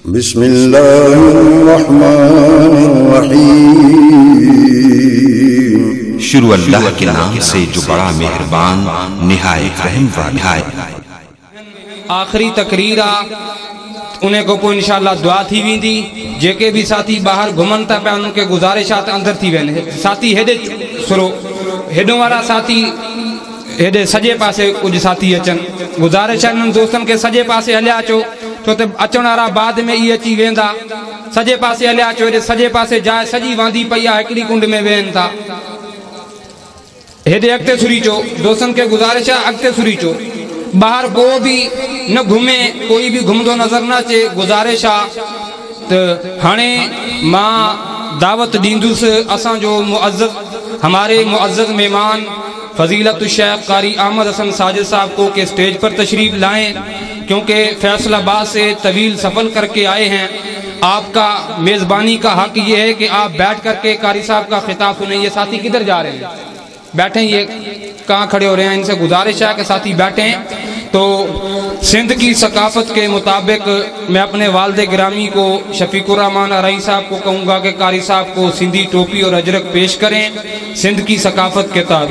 بسم اللہ الرحمن الرحیم۔ شروع اللہ کے نام سے جو بڑا مہربان نہایت رحم والا ہے۔ آخری تقریر انہیں کو پو انشاءاللہ دعا تھی ویندی۔ جیکے بھی ساتھی باہر گھمن تا پہ ان کے گزارشات اندر تھی وین ساتھی ہیڈے سرو ہیڈوں والا ساتھی ہیڈے سجے پاسے کچھ ساتھی اچن گزارش ان دوستن کے سجے پاسے ہلیا چو تو تے اچن والا بعد میں ای اچی ویندا سجے پاسے ہلیا چو ہیڈے سجے پاسے جائے سجی واندی پیا ہکڑی کنڈ میں وین تا ہیڈے اگتے سری چو دوستن کے گزارش اگتے سری چو باہر کو بھی نہ گھومے کوئی بھی گھومدو نظر نہ چے گزارش تو ہانے ماں دعوت دیندوس اساں جو معزز ہمارے معزز مہمان فضیلت الشیخ قاری احمد حسن ساجد صاحب کو کہ سٹیج پر تشریف لائیں کیونکہ فیصل آباد سے طویل سفر کر کے آئے ہیں۔ آپ کا میزبانی کا حق یہ ہے کہ آپ بیٹھ کر کے قاری صاحب کا خطاب سنیں۔ یہ ساتھی کدھر جا رہے ہیں؟ بیٹھیں، یہ کہاں کھڑے ہو رہے ہیں؟ ان سے گزارش ہے کہ ساتھی بیٹھیں۔ تو سندھ کی ثقافت کے مطابق میں اپنے والد گرامی کو شفیق الرحمان ارائی صاحب کو کہوں گا کہ قاری صاحب کو سندھی ٹوپی اور اجرک پیش کریں سندھ کی ثقافت کے تحت۔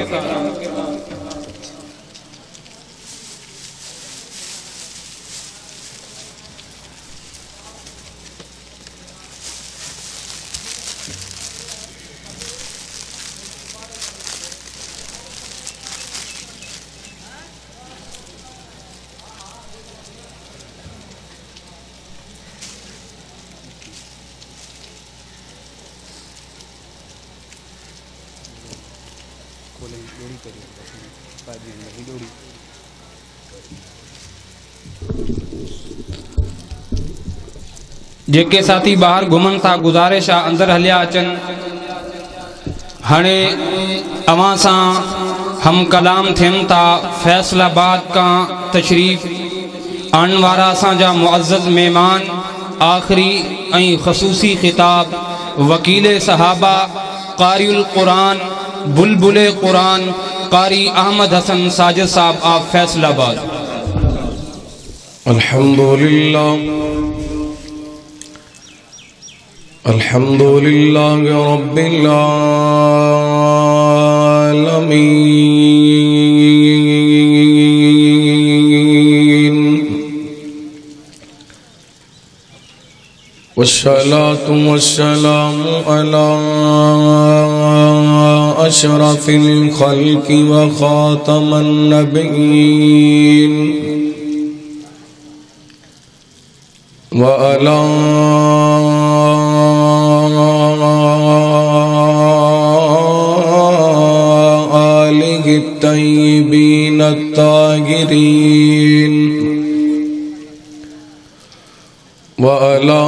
جیکے ساتھی باہر گھمن تھا گزارش اندر ہلیا اچن ہنے اوان سا ہم کلام تھیم تا فیصل آباد کا تشریف آن وارا سا جا معزز مہمان آخری این خصوصی خطاب وکیل صحابہ قاری القرآن بلبل قرآن قاری احمد حسن ساجد صاحب آپ فیصل آباد۔ الحمدللہ الحمدللہ رب العالمین والصلاة والسلام على أشرف الخلق وخاتم النبيين وعلى آله الطيبين الطاهرين وعلى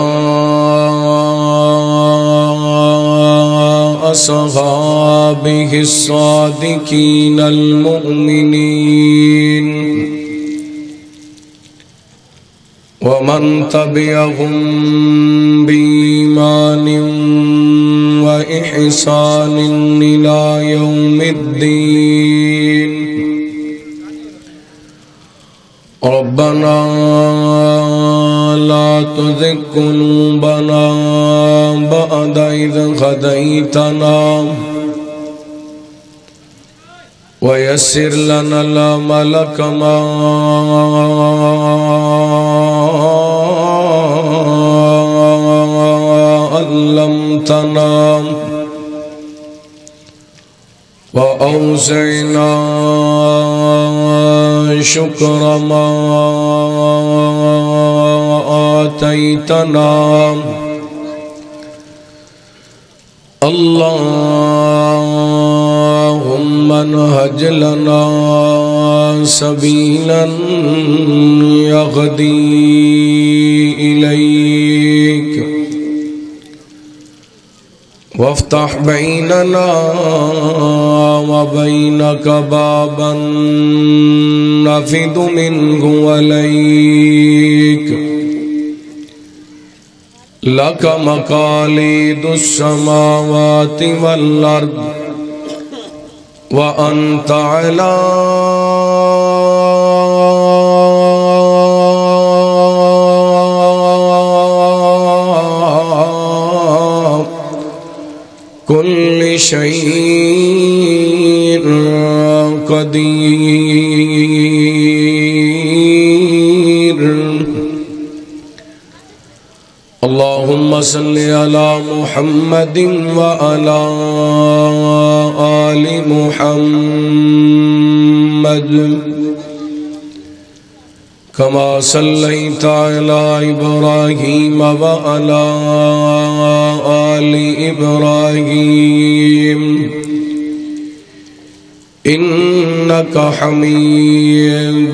أصحابه الصادقين المؤمنين ومن تبعهم بإيمان وإحسان إلى يوم الدين ربنا لا تزغ قلوبنا بعد إذ هديتنا ويسر لنا العمل كما علمتنا وأوزعنا شكر ما آتيتنا اللهم انهج لنا سبيلا يهدي إليك وافتح بيننا وبينك بابا نفد منه وليك لك مقاليد السماوات والأرض وأنت على شيء قدير اللهم صل على محمد وعلى آل محمد كما صليت على إبراهيم وعلى آل إبراهيم إنك حميد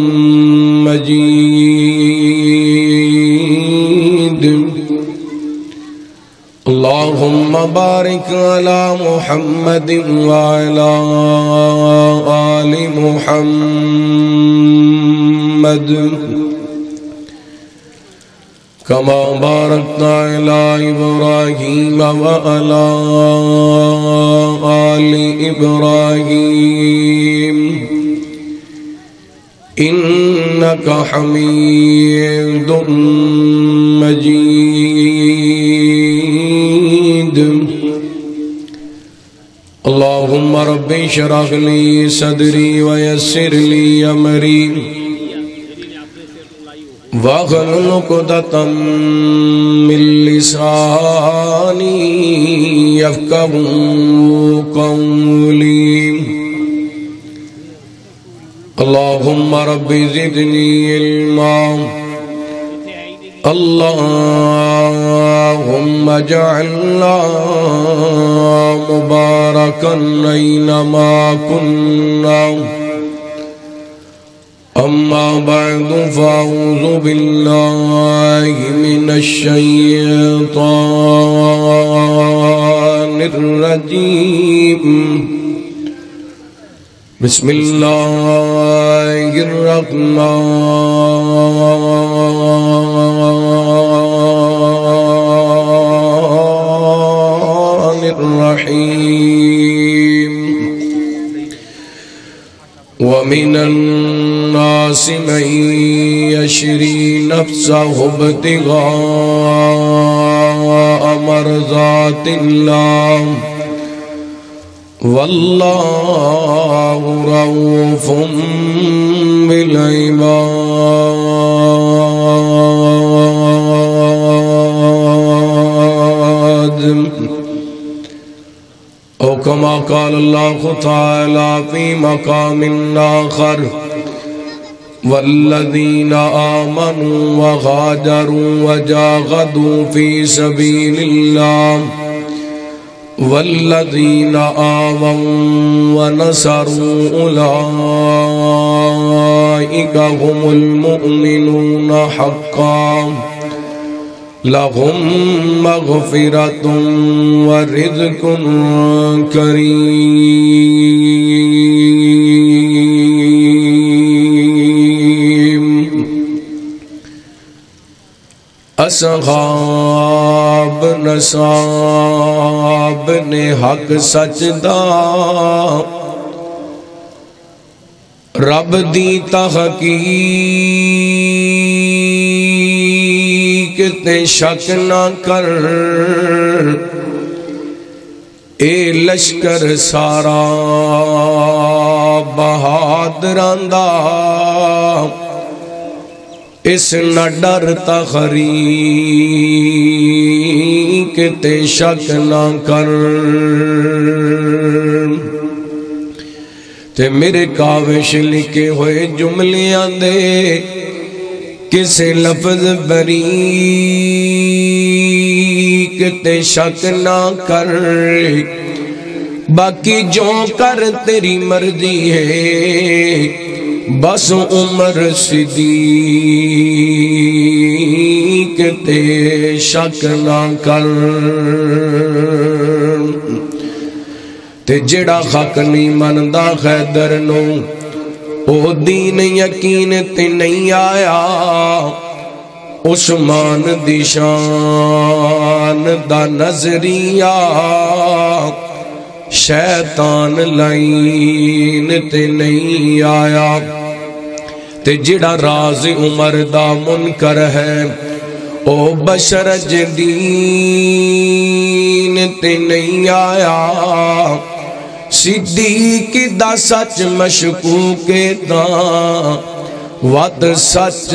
مجيد اللهم بارك على محمد وعلى آل محمد كما باركت على إبراهيم وعلى آل إبراهيم إنك حميد مجيد اللهم رب اشرح لي صدري ويسر لي أمري واحلل عقدة من لساني يفقهوا قولي اللهم رب زدني علما اللهم اجعلنا مباركا أينما كنا أما بعد فأعوذ بالله من الشيطان الرجيم بسم الله الرحمن الرحيم ومن الناس من يشري نفسه ابتغاء مرضات الله والله رؤوف بالعباد أو كما قال الله تعالى في مقام آخر والذين آمنوا وغادروا وجاهدوا في سبيل الله والذين آووا ونصروا أولئك هم المؤمنون حقا لهم مغفرة ورزق كريم اصحاب نصاب نے حق سچ دا رب دی تحقیق تے شک نہ کر اے لشکر سارا بہادران دا اس نہ ڈر تحریک تے شک نہ کر تے میرے کاوش لکھے ہوئے جملیاں دے کسے لفظ بریک تے شک نہ کر باقی جو کر تیری مرضی ہے بس عمر صدیق تے شک نہ کر تے جڑا حق نہیں مندا حیدر نو او دین یقین تے نہیں آیا عثمان دی شان دا نظریہ شیطان لائن تے نہیں آیا تے جڑا راز عمر دا منکر ہے او بشر جدین تے نہیں آیا صدیق دا سچ مشکوک دا وات سچ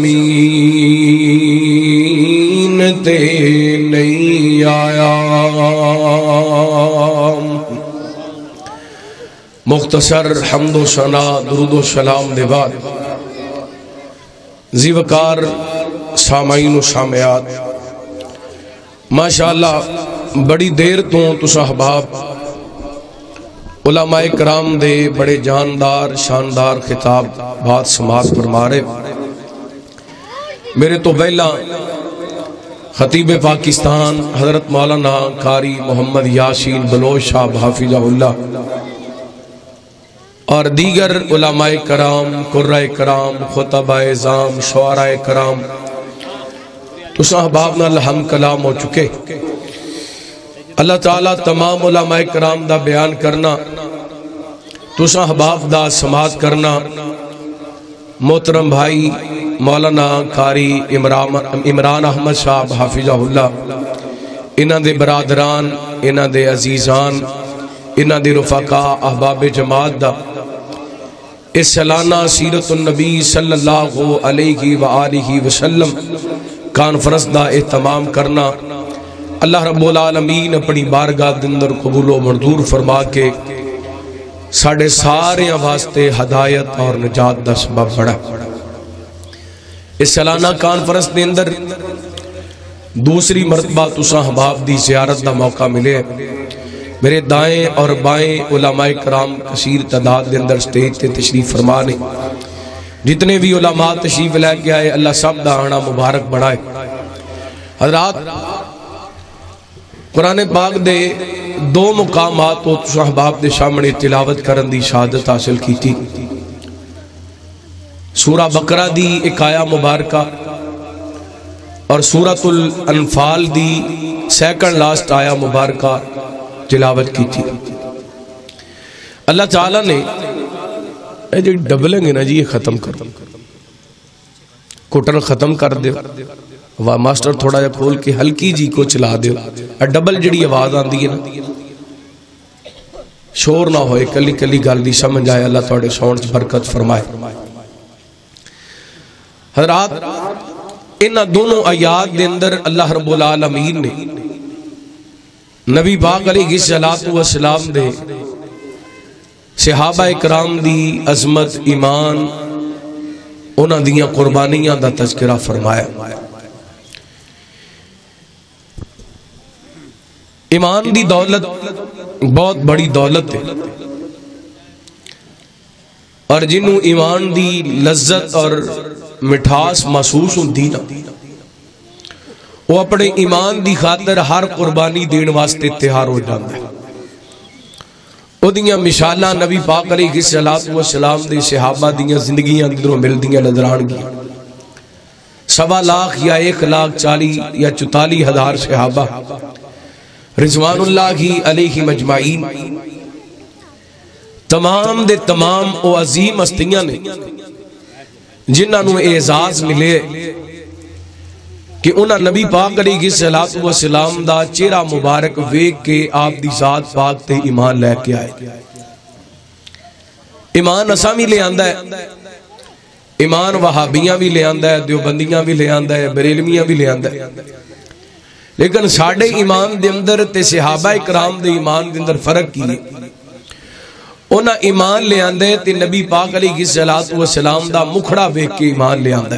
زمین تے نہیں آیا مختصر حمد و ثنا درود و سلام دے بعد زیوکار سامعین و سامعات ماشاءاللہ بڑی دیر تو احباب علماء کرام دے بڑے جاندار شاندار خطاب بات سماعت فرمارے میرے تو پہلا خطیب پاکستان حضرت مولانا قاری محمد یاسین بلوچ صاحب حافظہ اللہ اور دیگر علماء کرام قرۂ کرام خطبہ اعظام شعراء کرام تو صاحباب نال ہم کلام ہو چکے اللہ تعالیٰ تمام علماء کرام دا بیان کرنا تو صاحباب دا سماعت کرنا محترم بھائی مولانا قاری عمران احمد صاحب حافظہ اللہ انہاں دے برادران انہاں دے عزیزان انہاں دے رفقاء احباب جماعت دا اس سالانہ سیرت النبی صلی اللہ علیہ وآلہ وسلم کانفرنس دا اہتمام کرنا اللہ رب العالمین اپنی بارگاہ دندر قبول و منظور فرما کے ساڑھے سارے واسطے ہدایت اور نجات دا سبب بڑا اس سالانہ کانفرنس دے اندر دوسری مرتبہ تساں احباب دی زیارت دا موقع ملے میرے دائیں اور بائیں علماء کرام کثیر تعداد دے اندر سٹیج تے تشریف فرمانے جتنے بھی علماء تشریف لے کے آئے اللہ سب دا آنا مبارک بڑھائے حضرات قرآن پاک دے دو مقامات و صحباب دے سامنے تلاوت کرن دی شہادت حاصل کی تھی سورہ بقرہ دی ایک آیا مبارکہ اور سورۃ الانفال دی سیکنڈ لاسٹ آیا مبارکہ تلاوت کی تھی اللہ تعالیٰ نے جو ڈبلنگ ہے نا جی یہ ختم کر کوٹر ختم کر دے ماسٹر تھوڑا جا کھول کے ہلکی جی کو چلا دے ڈبل جڑی آواز آن دی ہے نا شور نہ ہوئے کلی کلی گل دی سمجھ آئے اللہ تھوڑے سونچ برکت فرمائے حضرات انہا دونوں آیات دے اندر اللہ رب العالمین نے نبی پاک علیہ السلام دے صحابہ اکرام دی عظمت ایمان انہاں دیاں قربانیاں دا تذکرہ فرمایا ایمان دی دولت بہت بڑی دولت ہے اور جنہوں ایمان دی لذت اور مٹھاس محسوس ہوندی نا وہ اپنے ایمان دی خاطر ہر قربانی دین واسطے تیار ہو جاتا ہے وہ دیاں مثالاں نبی پاک علیہ السلام دے صحابہ دیاں زندگیاں اندروں مل دیاں نظران گیا 1.25 لاکھ یا 1,40,000 یا 44,000 صحابہ رضوان اللہ علیہ مجمعین تمام دے تمام او عظیم ہستیاں نے جنہاں نو اعزاز ملے کہ انہاں نبی پاک علیہ السلام دا چہرہ مبارک ویکھ کے آپ دی ذات پاک تے ایمان لے کے آئے ایمان اساں بھی لے آندا ہے ایمان وہابیاں بھی لے آندا ہے دیوبندیاں بھی لے آندا ہے بریلویاں بھی لے آندا ہے لیکن ساڑھے ایمان دے اندر تے صحابہ اکرام دے ایمان دے اندر فرق کی انہاں ایمان لے آندے تے نبی پاک علیہ السلام دا مکھڑا بیک کے ایمان لے آندے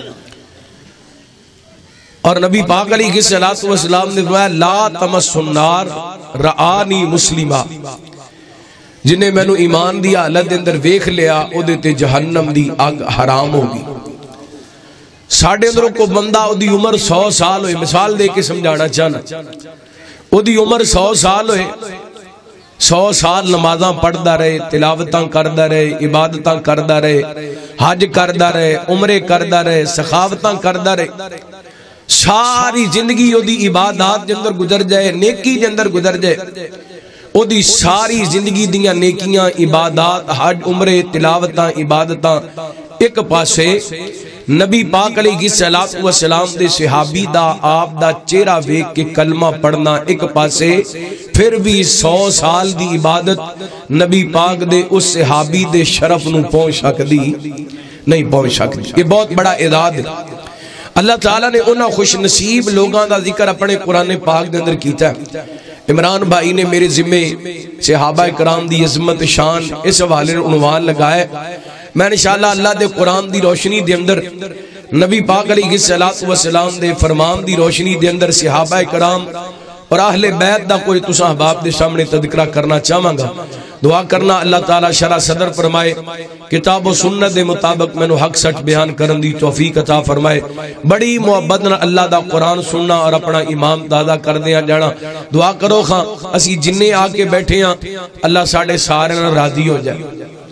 اور نبی پاک علیہ السلام نے فرمایا لا تمس النار رآنی مسلمہ جنہیں میں نو ایمان دی حالت دے اندر ویکھ لیا او دیتے جہنم دی آگ حرام ہوگی ساڑھے اندروں کو بندہ او دی عمر 100 سال ہوئے مثال دے کے سمجھانا چاہنا او دی عمر 100 سال ہوئے 100 سال نمازاں پڑھدا رہے تلاوتاں کردا رہے عبادتاں کردا رہے حج کردا رہے عمرے کردا رہے سخاوتاں کردا رہے ساری زندگی او دی عبادات جندر گزر جائے نیکی جندر گزر جائے او دی ساری زندگی دیاں نیکیاں عبادات حج عمرے تلاوتاں عبادتاں ایک پاسے نبی پاک علیہ السلام دے صحابی دا آپ دا چہرہ ویکھ کے کلمہ پڑھنا ایک پاسے، پھر بھی 100 سال دی عبادت نبی پاک دے اس صحابی دے شرف نو پہنچ سکدی نہیں پہنچ سکدی۔ یہ بہت بڑا اعداد ہے۔ اللہ تعالیٰ نے انہاں خوش نصیب لوگاں دا ذکر اپنے قرآن پاک دے اندر کیتا ہے۔ عمران بھائی نے میرے ذمے صحابہ کرام دی عظمت شان اس حوالے عنوان لگائے۔ میں انشاءاللہ اللہ دے قرآن دی روشنی دے اندر، نبی پاک علیہ السلام دے فرمان دی روشنی دے اندر صحابہ کرام اور اہل بیت دا کوئی تساں احباب دے سامنے تذکرہ کرنا چاہواں گا۔ دعا کرنا اللہ تعالیٰ شرح صدر فرمائے، کتاب و سنت دے مطابق میں نو حق سچ بیان کرن دی توفیق عطا فرمائے۔ بڑی محبت نہ اللہ دا قرآن سننا اور اپنا امام دادا کر دیا جانا۔ دعا کرو خاں اسی جننے آکے بیٹھے ہیں اللہ ساڑھے سارے نہ راضی ہو جائے۔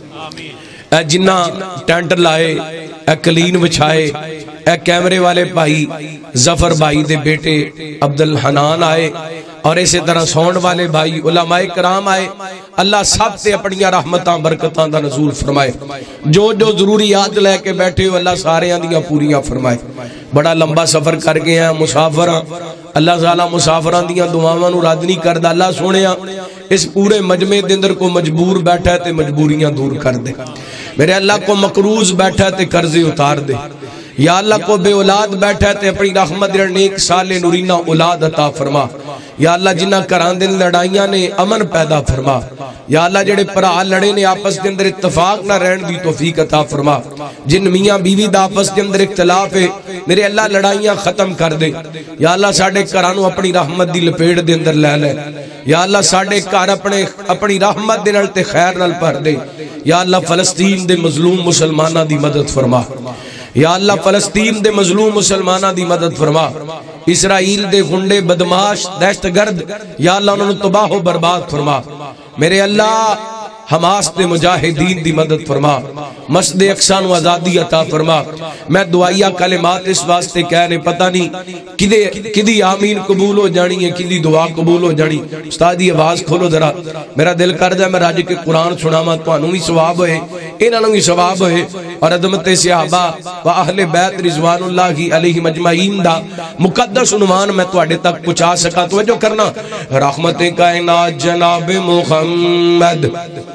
اے جنہ ٹینٹ لائے، اے کلین بچھائے، اے کیمرے والے بھائی ظفر بھائی دے بیٹے عبدالحنان آئے، اور اسی طرح سونڈ والے بھائی علماء کرام آئے، اللہ سب تے اپنیاں رحمتاں برکتاں دا نزول فرمائے۔ جو جو ضروریات لے کے بیٹھے ہو اللہ سارے دیاں پوریاں فرمائے۔ بڑا لمبا سفر کر گئے ہیں مسافراں، اللہ تعالیٰ مسافراں دیاں دعاواں نو رد نہیں کردا۔ اللہ سونیا اس پورے مجمع دے اندر کو مجبور بیٹھا ہے تے مجبوریاں دور کر دے۔ میرے اللہ کو مقروض بیٹھا ہے تے قرضے اتار دے۔ یا اللہ کو بے اولاد بیٹھا ہے تے اپنی رحمت دے نیک صالح نورینہ اولاد عطا فرما۔ یا اللہ جنہ کران دن لڑائیاں نے امن پیدا فرما۔ یا اللہ جڑے پرا لڑے نے آپس دے اندر اتفاق نہ رہن دی توفیق عطا فرما۔ جن میاں بیوی دا آپس دے اندر اختلاف ہے میرے اللہ لڑائیاں ختم کر دے۔ یا اللہ ساڑھے کرانو اپنی رحمت دی لپیڑ دے اندر لے لے۔ یا اللہ ساڑھے کار اپنی رحمت دے نلتے خیر نل پر دے۔ یا اللہ فلسطین دے مظلوم مسلمانہ دی مدد فرما۔ یا اللہ فلسطین دے مظلوم مسلمانہ دی مدد فرما۔ اسرائیل دے گنڈے بدماش دہشت گرد یا اللہ انہوں نے تباہ و برباد فرما۔ میرے اللہ حماس دے مجاہدین دی مدد فرما۔ مسجد اقصی نو آزادی عطا فرما۔ میں دعائیہ کلمات اس واسطے کہنے پتہ نہیں کدی آمین قبول ہو جانی ہے، کدی دعا قبول ہو جانی۔ استاد دی آواز کھولو ذرا، میرا دل کر جائے میں راج کے قرآن سناواں، تانوں بھی ثواب ہوئے انہاں نوں بھی ثواب ہوئے، اور عظمت صحابہ و اہل بیت رضوان اللہ علیہم اجمعین دا مقدس عنوان میں تواڈے تک پہنچا سکا۔ توجہ کرنا، رحمت کائنات جناب محمد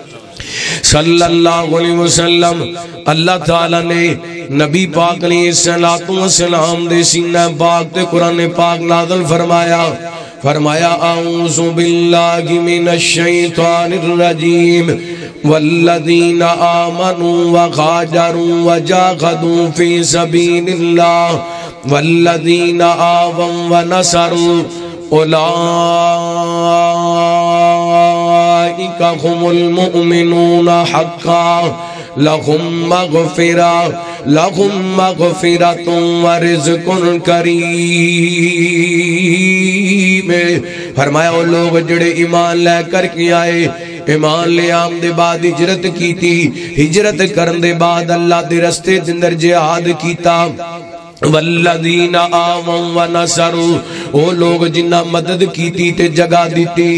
صلی اللہ علیہ وسلم، اللہ تعالیٰ نے نبی پاک علیہ السلام دے سینہ پاک تے قرآن پاک نازل فرمایا اعوذ باللہ من الشیطان الرجیم والذین آمنوا وغادروا وجاہدوا فی سبیل اللہ والذین آووا ونصروا اولئک هم المؤمنون حقا لهم مغفرۃ ورزق کریم۔ فرمایا وہ لوگ جڑے ایمان لے کر کے آئے، ایمان لے آم دے بعد ہجرت کی تھی، ہجرت کرن دے بعد اللہ دے رستے دے اندر جہاد کیتا۔ والذین آمنوا ونصروا، وہ لوگ جنہ مدد کیتی تے جگہ دیتی،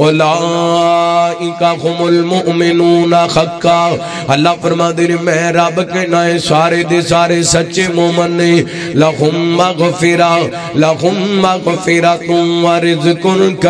اولئک هم المؤمنون حقا، اللہ فرما دے میں رب کے نائے سارے دے سارے سچے مومن نے، لہم مغفرۃ ورزق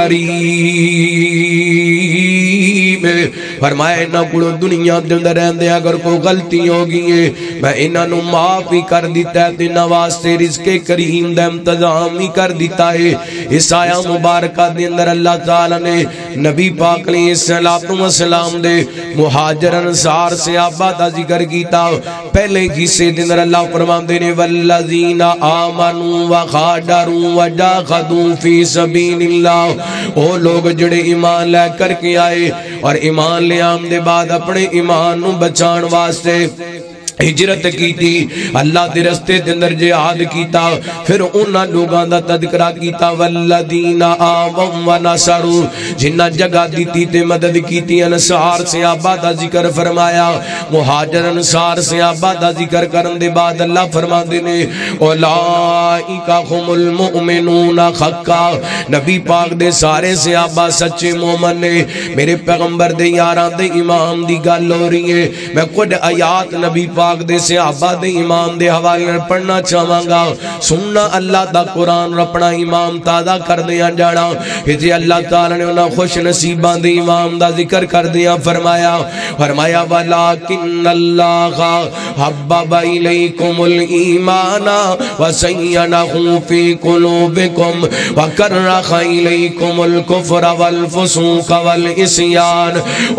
کریم۔ فرمایا انہاں کو دنیا دے اندر رہندے اگر کوئی غلطی ہوگی ہے میں انہاں نو معاف ہی کر دیتا ہے، تے واسطے رزق کریم دا انتظام ہی کر دیتا ہے۔ اس آیہ مبارکہ دے اندر اللہ تعالیٰ نے نبی پاک علیہ السلام دے مہاجر انصار سے آباد ذکر کیتا۔ پہلے حصے دے اندر اللہ فرماندے نے والذین آمنوا وغادروا وجاہدوا فی سبیل اللہ، وہ لوگ جڑے ایمان لے کر کے آئے اور ایمان لے آم دے بعد اپنے ایمان نو بچان واسطے ہجرت کی تھی، اللہ دے رستے دے اندر جہاد کیتا، پھر انہاں لوگاں دا تذکرہ کیتا والذین آووا ونصروا، جنہ جگہ دیتی تے مدد کیتی، انصار سے آباد ذکر فرمایا، مہاجر انصار سے آباد ذکر کرن دے بعد اللہ فرماندے نے اولئک هم المؤمنون حقا، نبی پاک دے سارے سے آباد سچے مومن نے۔ میرے پیغمبر دے یاراں دے امام دی گل ہو رہی ہے، میں خود آیات نبی پاک پاک دے صحابہ دے امام دے حوالے پڑھنا چاہواں گا سننا اللہ دا قرآن اپنا امام تازہ کر دیا جانا کہ اللہ تعالیٰ نے انہاں خوش نصیبان دے امام دا ذکر کر دیا فرمایا وَلَكِنَّ اللَّهَ حَبَّبَ إِلَيْكُمُ الْإِيمَانَ وَزَيَّنَهُ فِي قُلُوبِكُمْ وَكَرَّهَ إِلَيْكُمُ الْكُفْرَ وَالْفُسُوقَ وَالْعِصْيَانَ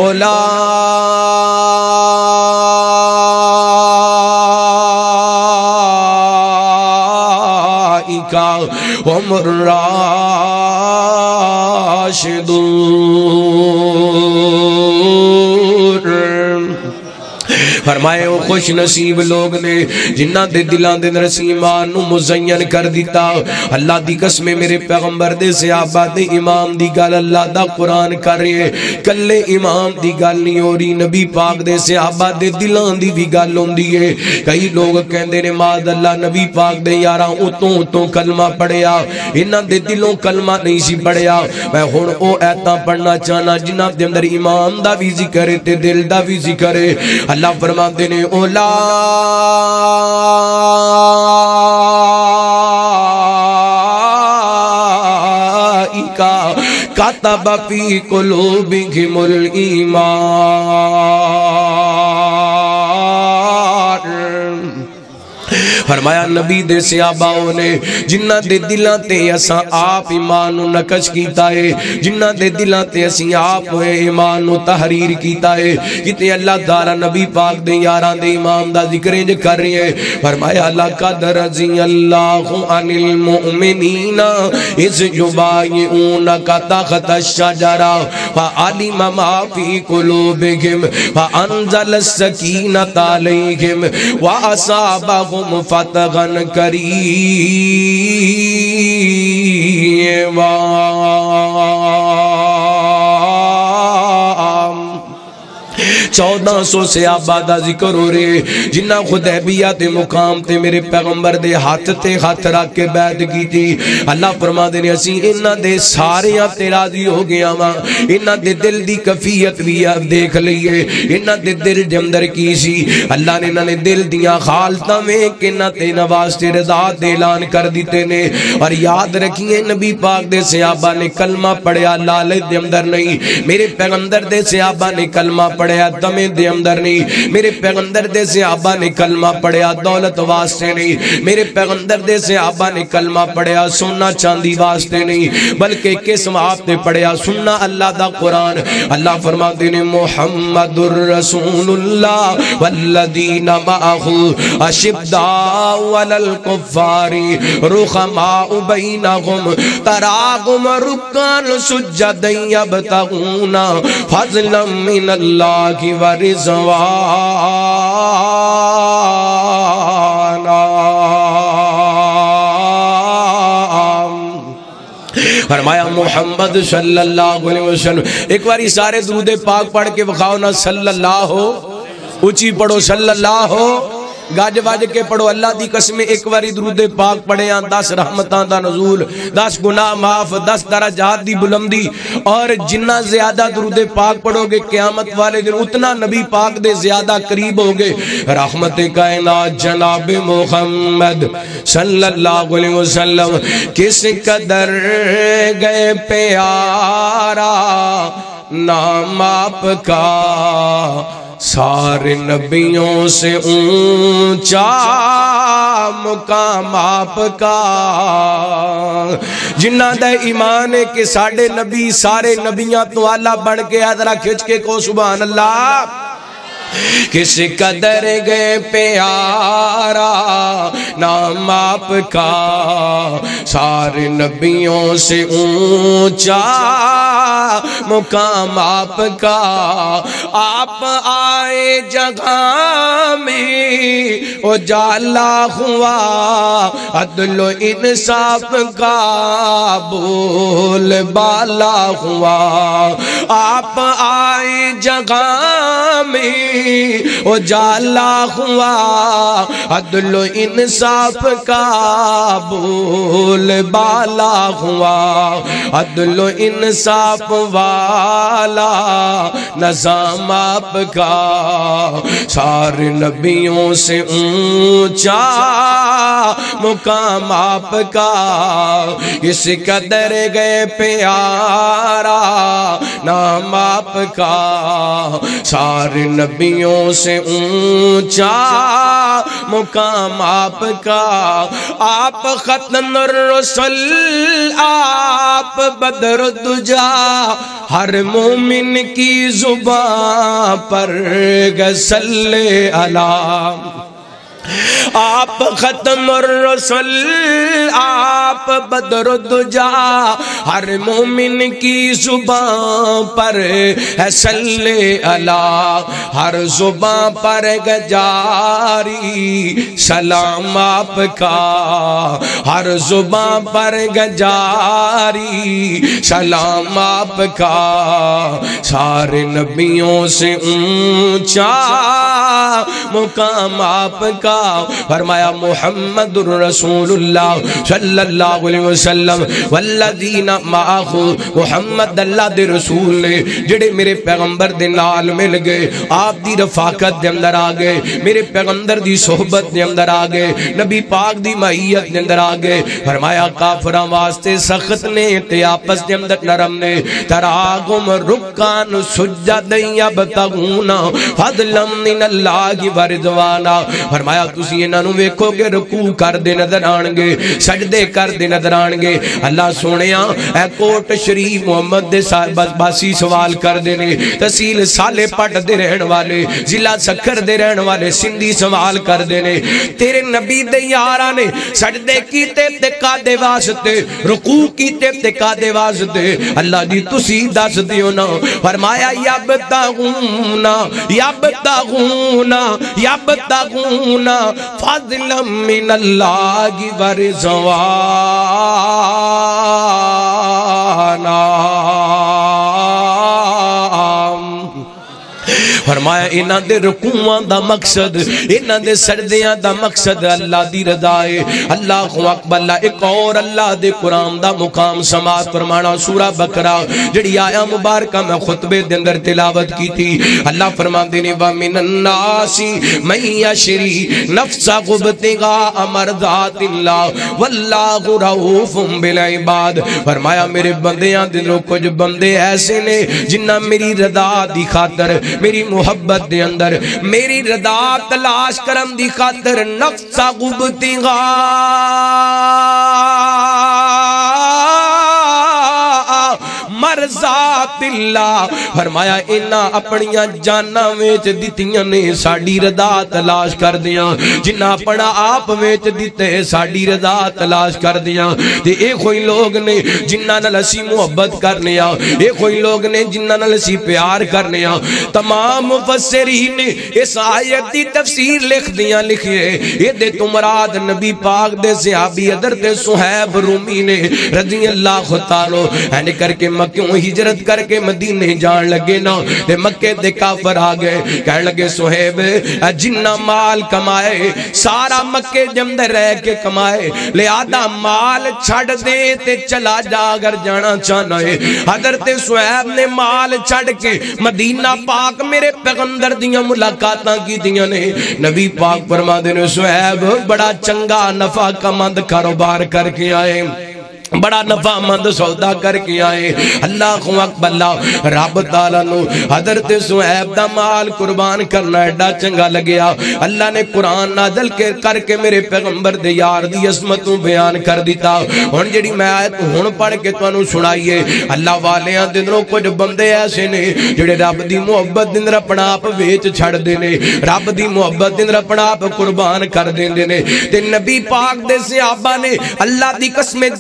أُولَئِكَ هُمُ الراشدون فرمائے وہ خوش نصیب لوگ نے جنہ دے دلان دے نرس ایمان نو مزین کر دیتا اللہ دی قسم میرے پیغمبر دے صحابہ دے امام دی گل اللہ دا قرآن کر رہے کلے امام دی گل نہیں ہو رہی نبی پاک دے صحابہ دے دلان دی بھی گل ہوں دیئے کئی لوگ کہندے نے ماد اللہ نبی پاک دے یاراں اتوں کلمہ پڑھیا انہ دے دلوں کلمہ نہیں سی پڑھیا میں ہون او ایتاں پڑھنا چاہنا جنہ دے اندر امام دا بھی ذکر ہے تے دل دا بھی ذکر ہے اللہ فرماتے نے اولئک کتب فی قلوبہم الایمان فرمایا نبی دے صحاباؤں نے جنہ دے دلان تے اساں آپ ایمان نو نقش کیتا ہے جنہ دے دلان تے اساں آپ ایمان نو تحریر کیتا ہے کتے اللہ تعالی نبی پاک دے یاران دے امام دا ذکر کر رہے ہیں فرمایا لقد رضی اللہ عن المؤمنین اذ یبایعونک تحت الشجرہ فعلم ما فی قلوبہم فانزل السکینۃ علیہم واصابہم فتغن قریبا 1400 سے آبادہ ذکر ہو رہے جنہ حدیبیہ تے مقام تے میرے پیغمبر دے ہاتھ تے ہاتھ رکھ کے بیعت کی تھی اللہ فرما دے نے اسی انہ دے سارے تے راضی ہو گیا ماں انہ دے دل دی کفیت بھی اب دیکھ لئیے انہ دے دل جمدر کی سی اللہ نے انہ نے دل دیا خالتا میں کہ انہ تے نواستے رضا دے اعلان کر دیتے نے اور یاد رکھیے نبی پاک دے صحابہ نے کلمہ پڑھیا لالت دے اندر نہیں میرے پیغمبر دے صحابہ نے کلمہ پڑھیا دمیں دے اندر نہیں میرے پیغمبر دے صحابہ نے کلمہ پڑھیا دولت واسطے نہیں میرے پیغمبر دے صحابہ نے کلمہ پڑھیا سننا چاندی واسطے نہیں بلکہ کس واسطے پڑھیا سننا اللہ دا قرآن اللہ فرماتے نے محمد الرسول اللہ والذین معہ اشداء علی الکفار رحماء بینہم تراہم رکعا سجدا یبتغون فضلا من اللہ کی ورضوانا فرمایا محمد صلی اللہ علیہ وسلم ایک باری سارے درود پاک پڑھ کے بخاؤ نا صلی اللہ ہو اچھی پڑھو صلی اللہ ہو گاج باج کے پڑھو اللہ دی قسم ایک باری درود پاک پڑھے 10 رحمتاں دا نزول 10 گناہ معاف 10 درجات دی بلندی اور جنہ زیادہ درود پاک پڑھو گے قیامت والے دن اتنا نبی پاک دے زیادہ قریب ہوگے رحمت کائنات جناب محمد صلی اللہ علیہ وسلم کس قدر گئے پیارا نام آپ کا سارے نبیوں سے اونچا مقام آپ کا جنہ دے ایمان ہے کہ ساڑھے نبی سارے نبیاں تو اللہ بڑھ کے ادھرا کھچ کے کو سبحان اللہ کس قدر گئے پیارا نام آپ کا سارے نبیوں سے اونچا مقام آپ کا آپ آئے جگہ میں اجالا ہوا عدل و انصاف کا بول بالا ہوا آپ آئے جگہ میں اجالا ہوا عدل و انصاف کا بول رسول بالا ہوا عدل و انصاف والا نظام آپ کا سارے نبیوں سے اونچا مقام آپ کا اس قدر گئے پیارا نام آپ کا سارے نبیوں سے اونچا مقام آپ کا آپ ختم الرسل آپ بدر الدجا ہر مومن کی زبان پر صلی اللہ آپ ختم الرسل آپ بدر الدجا ہر مومن کی زبان پر ہے صلی اللہ ہر زبان پر گجاری سلام آپ کا ہر زبان پر گجاری سلام آپ کا سارے نبیوں سے اونچا مقام آپ کا فرمایا محمد رسول اللہ صلی اللہ علیہ وسلم والذین معاہ محمد اللہ دے رسول نے جڑے میرے پیغمبر دے نال مل گئے آپ دی رفاقت دے اندر آگئے میرے پیغمبر دی صحبت دے اندر آگئے نبی پاک دی معیت دے اندر آگئے فرمایا کافران واسطے سخت نے تے آپس دے اندر نرم نے تراغم رکان سجد یبتغون فضلا من اللہ ورضوانا فرمایا تسی انہاں نوں ویکھو گے رکوع کر دے نظر آنگے سجدے کر دے نظر آنگے اللہ سونیاں اے کوٹ شریف محمد دے باسی سوال کر دے نے تحصیل سالے پٹ دے رہن والے ضلع سکھر دے رہن والے سندھی سوال کر دے نے تیرے نبی دے یاراں نے سجدے کیتے تے قادے واسطے رکوع کیتے تے قادے واسطے اللہ جی تسی دس دیو نا فرمایا یبتغون یبتغون یبتغون فضلا من اللہ ورضوانا فرمایا انہاں دے رکوعاں دا مقصد انہاں دے سجدیاں دا مقصد اللہ دی رضا ہے اللہ اکبر ایک اور اللہ دے قرآن دا مقام سماعت فرمانا سورہ بقرہ جڑی آیا مبارکہ میں خطبے دے اندر تلاوت کی تھی اللہ فرمان دینے وَمِنَ النَّاسِ مَن يَشْرِي نَفْسَهُ ابْتِغَاءَ مَرْضَاتِ اللَّهِ وَاللَّهُ رَءُوفٌ بِالْعِبَادِ فرمایا میرے بندیاں دنوں کچھ بندے ایسے نے جنہ میری رضا دی خاطر میری محبت دے اندر میری رضا تلاش کرم دی خاطر نفس ابتغاء مرضات اللہ فرمایا انہاں اپنیاں جاناں ویچ دیتیاں نے ساڑی رضا تلاش کر دیاں جنہاں اپنا آپ ویچ دیتے ساڑی رضا تلاش کر دیاں تے اے کوئی لوگ نے جنہاں نلسی محبت کرنے آ اے کوئی لوگ نے جنہاں نلسی پیار کرنے آ تمام مفسرین نے اس آیت دی تفسیر لکھ دیاں لکھئے یہ دے تمراد نبی پاک دے صحابی حضرت صہیب رومی نے رضی اللہ تعالیٰ اینے کر کے مکیوں ہجرت کر کے مدینے جان لگے نا تے مکے دے کافر آگئے کہنے لگے صہیب جنہ مال کمائے سارا مکے جمدے رہ کے کمائے لہذا مال چھڑ دے تے چلا جا اگر جانا چاہنا ہے حضرت صہیب نے مال چھڑ کے مدینہ پاک میرے پیغمبر دیاں ملاقاتاں کی دیاں نے نبی پاک فرما دینے صہیب بڑا چنگا نفع کمند کاروبار کر کے آئے بڑا نفع مند سودا کر کے آئے اللہ اکبر اللہ رب تعالیٰ نو حضرت صہیب دا مال قربان کرنا ایڈا چنگا لگیا اللہ نے قرآن نازل کر کے میرے پیغمبر دے یار دی عظمتوں بیان کر دیتا ہن جڑی میں آیت ہن پڑھ کے تانوں سنائیے اللہ والیاں دے اندروں کچھ بندے ایسے نے جڑے رب دی محبت دے اندر اپنا آپ ویچ چھڑ دے نے رب دی محبت دے اندر اپنا آپ قربان کر دیندے نے تے نبی پاک دے صحابہ نے اللہ دی قسم جتنے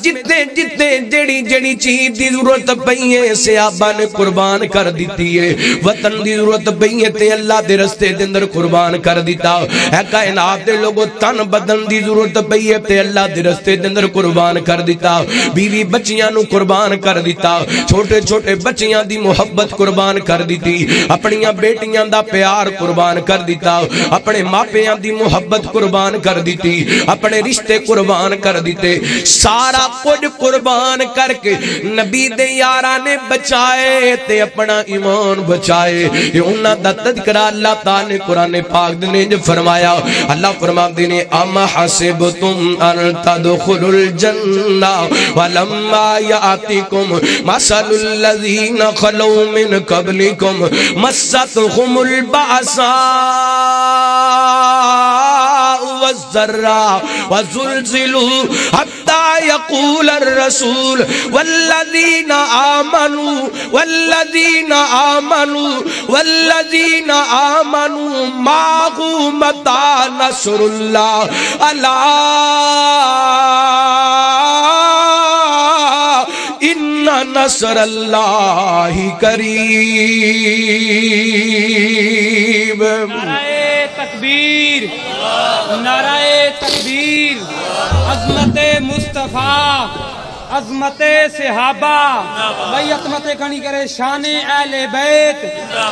جتنے جڑی چیز دی ضرورت پئی ہے صحابہ نے قربان کر دیتی ہے وطن دی ضرورت پئی ہے تے اللہ دے رستے دے اندر قربان کر دیتا اے کائنات دے لوگوں تن بدن دی ضرورت پئی ہے تے اللہ دے رستے دے اندر قربان کر دیتا بیوی بچیاں نو قربان کر دیتا چھوٹے چھوٹے بچیاں دی محبت قربان کر دیتی اپنیاں بیٹیاں دا پیار قربان کر دیتا اپنے ماپیاں دی محبت قربان کر دیتی اپنے رشتے قربان کر دیتے سارا کچھ قربان کر کے نبی دے یاراں نے بچائے تے اپنا ایمان بچائے یہ انہاں دا تذکرہ اللہ تعالی نے قرآن پاک نے جو فرمایا اللہ فرماتے نے ام حسبتم ان تدخلوا الجنہ ولما یاتکم مثل الذین خلوا من قبلکم مستهم البأساء والضراء وزلزلوا حتى يقول الرسول والذين آمنوا معه متى نصر الله ألا إن نصر الله قريب نعرہ تکبیر نعرہ تکبیر عظمت مصطفیٰ عظمت صحابہ بھائی عظمت کھڑی کرے شان اہل بیت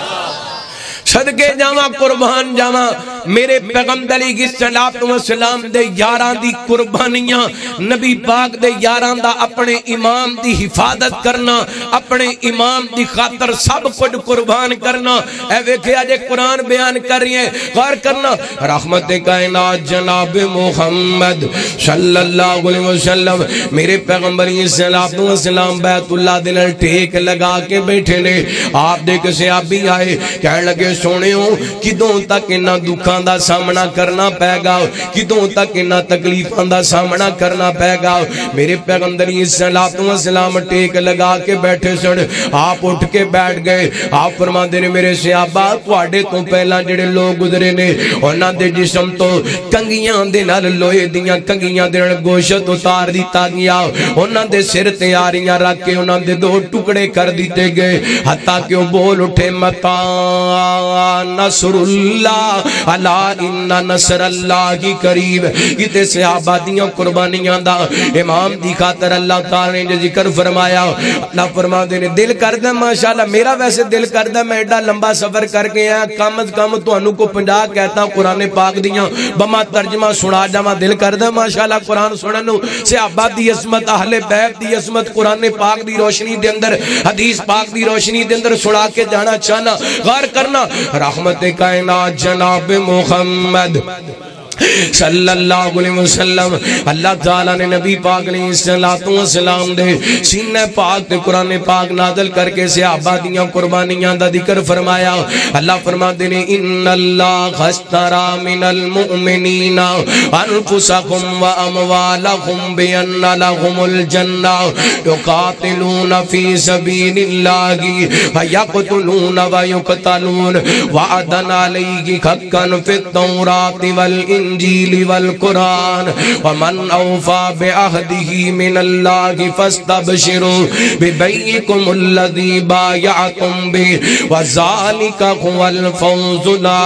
صدقے جاواں قربان جاواں میرے پیغمبر علیہ الصلوۃ والسلام دے یاراں دی قربانیاں نبی پاک دے یاراں دا اپنے امام دی حفاظت کرنا اپنے امام دی خاطر سب کچھ قربان کرنا اے ویکھیا جے قرآن بیان کر رہی ہے غور کرنا رحمت کائنات جناب محمد صلی اللہ علیہ وسلم میرے پیغمبر علیہ الصلوۃ والسلام بیت اللہ دے نال ٹیک لگا کے بیٹھے نے آپ دے کسے صحابی آئے کہنے لگے سونے ہوں کدوں تک انہاں دکھاں دا سامنا کرنا پے گا کدوں تک انہاں تکلیفاں دا سامنا کرنا پے گا میرے پیغمبر علیہ الصلوۃ والسلام ٹیک لگا کے بیٹھے سن آپ اٹھ کے بیٹھ گئے آپ فرماندے نے میرے صحابہ تواڈے تو پہلا جڑے لوگ گزرے نے انہاں دے جسم تو کنگیاں دے نال لوہے دیاں کنگیاں دے نال گوشت اتار دیتا گیا انہاں دے سر تے آریاں رکھ کے انہاں دے دو ٹکڑے کر دیتے گئے حتیٰ کہ وہ بول اٹھے متا نصر اللہ الا ان نصر اللہ کی قریب کتے صحابہ دیاں قربانیاں دا امام دی خاطر اللہ تعالی نے ذکر فرمایا اللہ فرما دے نے دل کردہ ماشاءاللہ میرا ویسے دل کردہ میں ایڈا لمبا سفر کر کے آیا کم از کم تو انو کو 50 کہتا قرآن پاک دیاں بما ترجمہ سنا جاما دل کردہ ماشاءاللہ قرآن سننو صحابہ دی عظمت اہل بیت دی عظمت قرآن پاک دی روشنی دے اندر حدیث پاک دی روشنی دے اندر سنا کے جانا چاہنا غور کرنا رحمت کائنات جناب محمد صلی اللہ علیہ وسلم اللہ تعالیٰ نے نبی پاک علیہ السلام دے سینہ پاک تے قرآن پاک نازل کر کے صحابہ دیاں قربانیاں دا ذکر فرمایا اللہ فرما دے نے ان اللہ اشترى من المؤمنین انفسهم واموالهم بان لهم الجنہ یقاتلون فی سبیل اللہ ویقتلون ویقتلون وعدا علیہ حقا فی التوراۃ والانجیل الانجیل والقرآن ومن اوفا بعہدہ من اللہ فاستبشروا ببیعکم الذی بایعتم بہ وذالک هو الفوز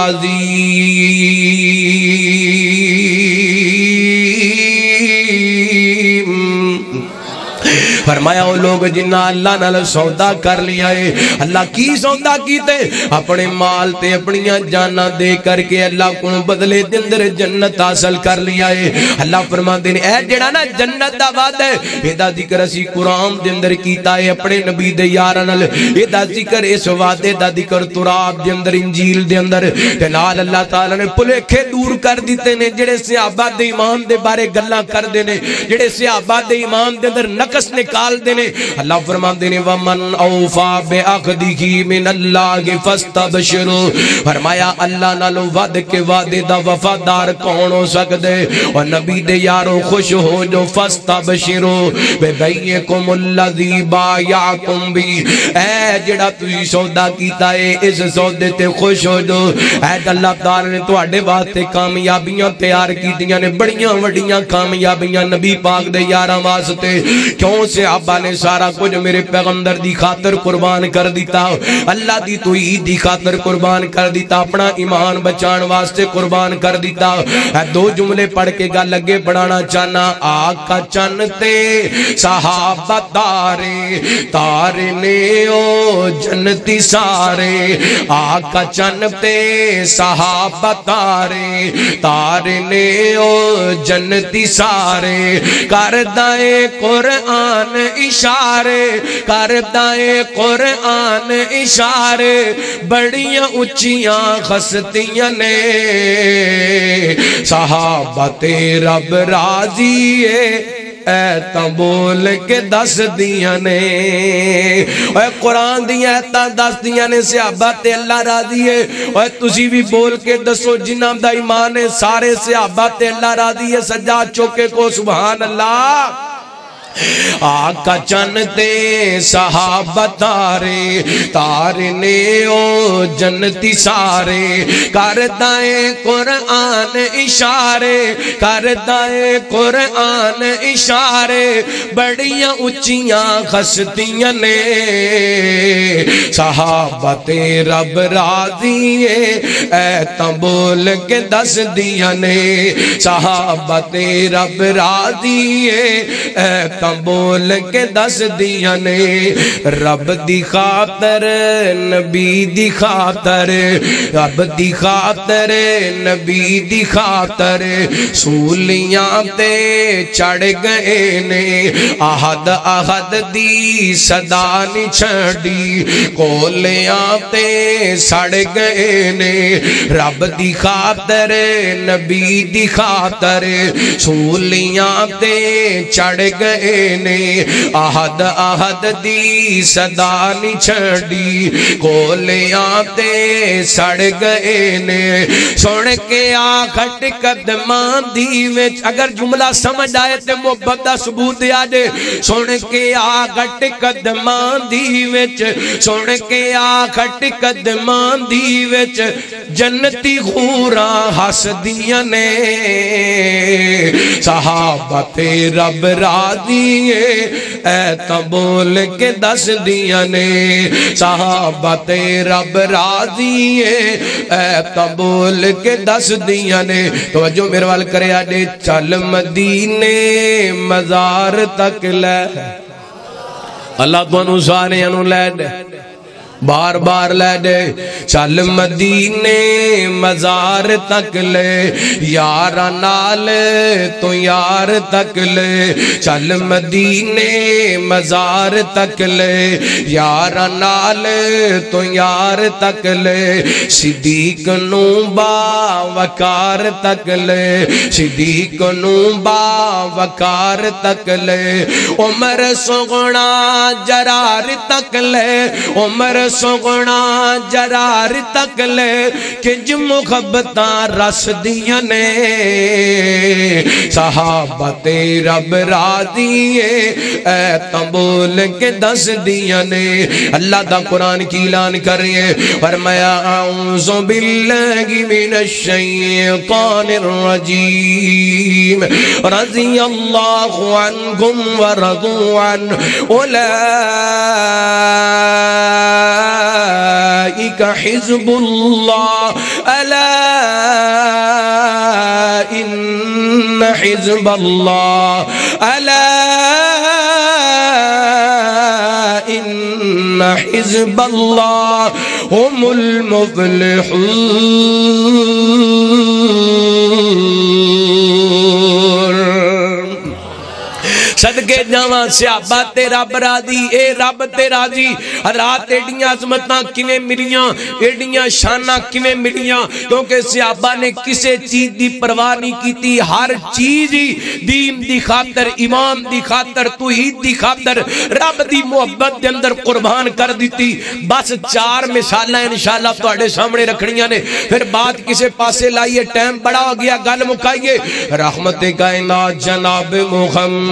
العظیم فرمایا وہ لوگ جنہ اللہ نال سودا کر لیا ہے اللہ کی سودا کیتے اپنے مال تے اپنیاں جانا دے کر کے اللہ کو بدلے دندر جنت حاصل کر لیا ہے اللہ فرما دے اے جڑا نا جنت دا وعدہ ہے ایدہ ذکر اسی قرآن دے اندر کیتا ہے اپنے نبی دے یارانل ایدہ ذکر اس وعدے دا ذکر تراب دے اندر انجیل دے اندر نال اللہ تعالیٰ نے پلیکھے دور کر دیتے نے جڑے صحابہ دے ایمان دے بارے گلاں کر دینے جڑے صحابہ دے ایمان دے اندر نقص نکال دینے اللہ فرما دینے وَمَنْ أَوْفَى بِعَقْدِهِ مِنَ اللَّهِ فَاسْتَبْشِرُوا فرمایا اللہ نالو وعد کے وعدے دا وفادار کون ہو سکتے اور نبی دے یارو خوش ہو جو فَاسْتَبْشِرُوا بِبَيِّكُمُ الَّذِي بَایَعْتُمْ بِهِ اے جڑا تُجھی سودا کیتا ہے اس سودے تے خوش ہو جو اے اللہ تعالی نے تواڈے واسطے کامیابیاں تیار کیتیاں نے بڑیاں وڈیاں کامیابیاں نبی پاک دے یاراں واسطے کیوں صحابہ نے سارا کچھ میرے پیغمبر دی خاطر قربان کر دیتا، اللہ دی توحید دی خاطر قربان کر دیتا، اپنا ایمان بچان واسطے قربان کر دیتا۔ دو جملے پڑھ کے گل لگے بڑھانا چاہنا۔ آقا چن تے صحابہ تارے تارنے او جنتی سارے، آقا چن تے صحابہ تارے تارنے او جنتی سارے، کردائے قرآن اشارے کردائے قرآن اشارے، بڑیاں اچیاں خستیاں نے صحابہ تے رب راضی ہے، اے تا بول کے دس دیاں نے، اے قرآن دیاں ایتاں دس دیاں نے صحابہ تے اللہ راضی ہے، اے تسی بھی بول کے دسو جنہاں دا ایمان ہے سارے صحابہ تے اللہ راضی ہے، سجاد چوکے کو سبحان اللہ۔ آقا چن تے صحابہ تارے تارنے او جنتی سارے، کردائے قرآن اشارے کردائے قرآن اشارے، بڑیاں اچیاں خستیاں نے صحابہ تے رب راضی ہے، اے تا بول کے دس دیاں نے صحابہ تے رب راضی ہے، اے بول کے دس دیاں نے، رب دی خاطر نبی دی خاطر رب دی خاطر نبی دی خاطر، سولیاں تے چڑھ گئے نے، احد احد دی صدا نہیں چھڑی، کولیاں تے سڑ گئے نے، رب دی خاطر نبی دی خاطر، سولیاں تے چڑھ گئے نے، احد احد دی صدا نہیں چھڑی، کولیاں تے سڑ گئے نے، سن کے آخٹ قدماں دی وچ، اگر جملہ سمجھ آئے تے محبت دا ثبوت دیا جے، سن کے آخٹ قدماں دی وچ سن کے آخٹ قدماں دی وچ، جنتی خوراں ہس دیاں نے، صحابہ تے رب راضی اے تا بول کے دس دیاں نے، صحابہ تے رب راضی اے تا بول کے دس دیاں نے۔ توجہ میرے وال کرے آجے، چل مدینے مزار تک لے، اللہ تو انہوں سارے انہوں لے دے، بار بار لے دے، چل مدینے مزار تک لے، یار نال تو یار تک لے، چل مدینے مزار تک لے، یار نال تو یار تک لے، صدیق نو با وقار تک لے، صدیق نو با وقار تک لے، عمر سغنا جرار تک لے، عمر سغنا جرار تک لے، کنج محبتاں رس دیاں نے، صحابہ تے رب راضی اے تا بول کے دس دیاں نے۔ اللہ دا قرآن کی اعلان کر رہے ہیں، فرمایا اعوذ باللہ من الشیطان الرجیم، رضی اللہ عنکم ورضوا عنہ، اولئک حزب اللہ، الا ان حزب اللہ، الا ان حزب اللہ هم المفلحون۔ صدقے جاواں صحابہ تے رب راضی، اے رب تے راضی۔ حضرات ایڈیاں عظمتاں کیویں ملیاں، ایڈیاں شاناں کیویں ملیاں، کیونکہ صحابہ نے کسے چیز دی پرواہ نہیں کیتی، ہر چیز ہی دین دی خاطر، ایمان دی خاطر، توحید دی خاطر، رب دی محبت دے اندر قربان کر دیتی۔ بس چار مثالاں انشاءاللہ تواڈے سامنے رکھنیاں نے، پھر بات کسے پاسے لائیے، ٹائم بڑا ہو گیا، گل مکائیے۔ رحمت کائنات جناب محمد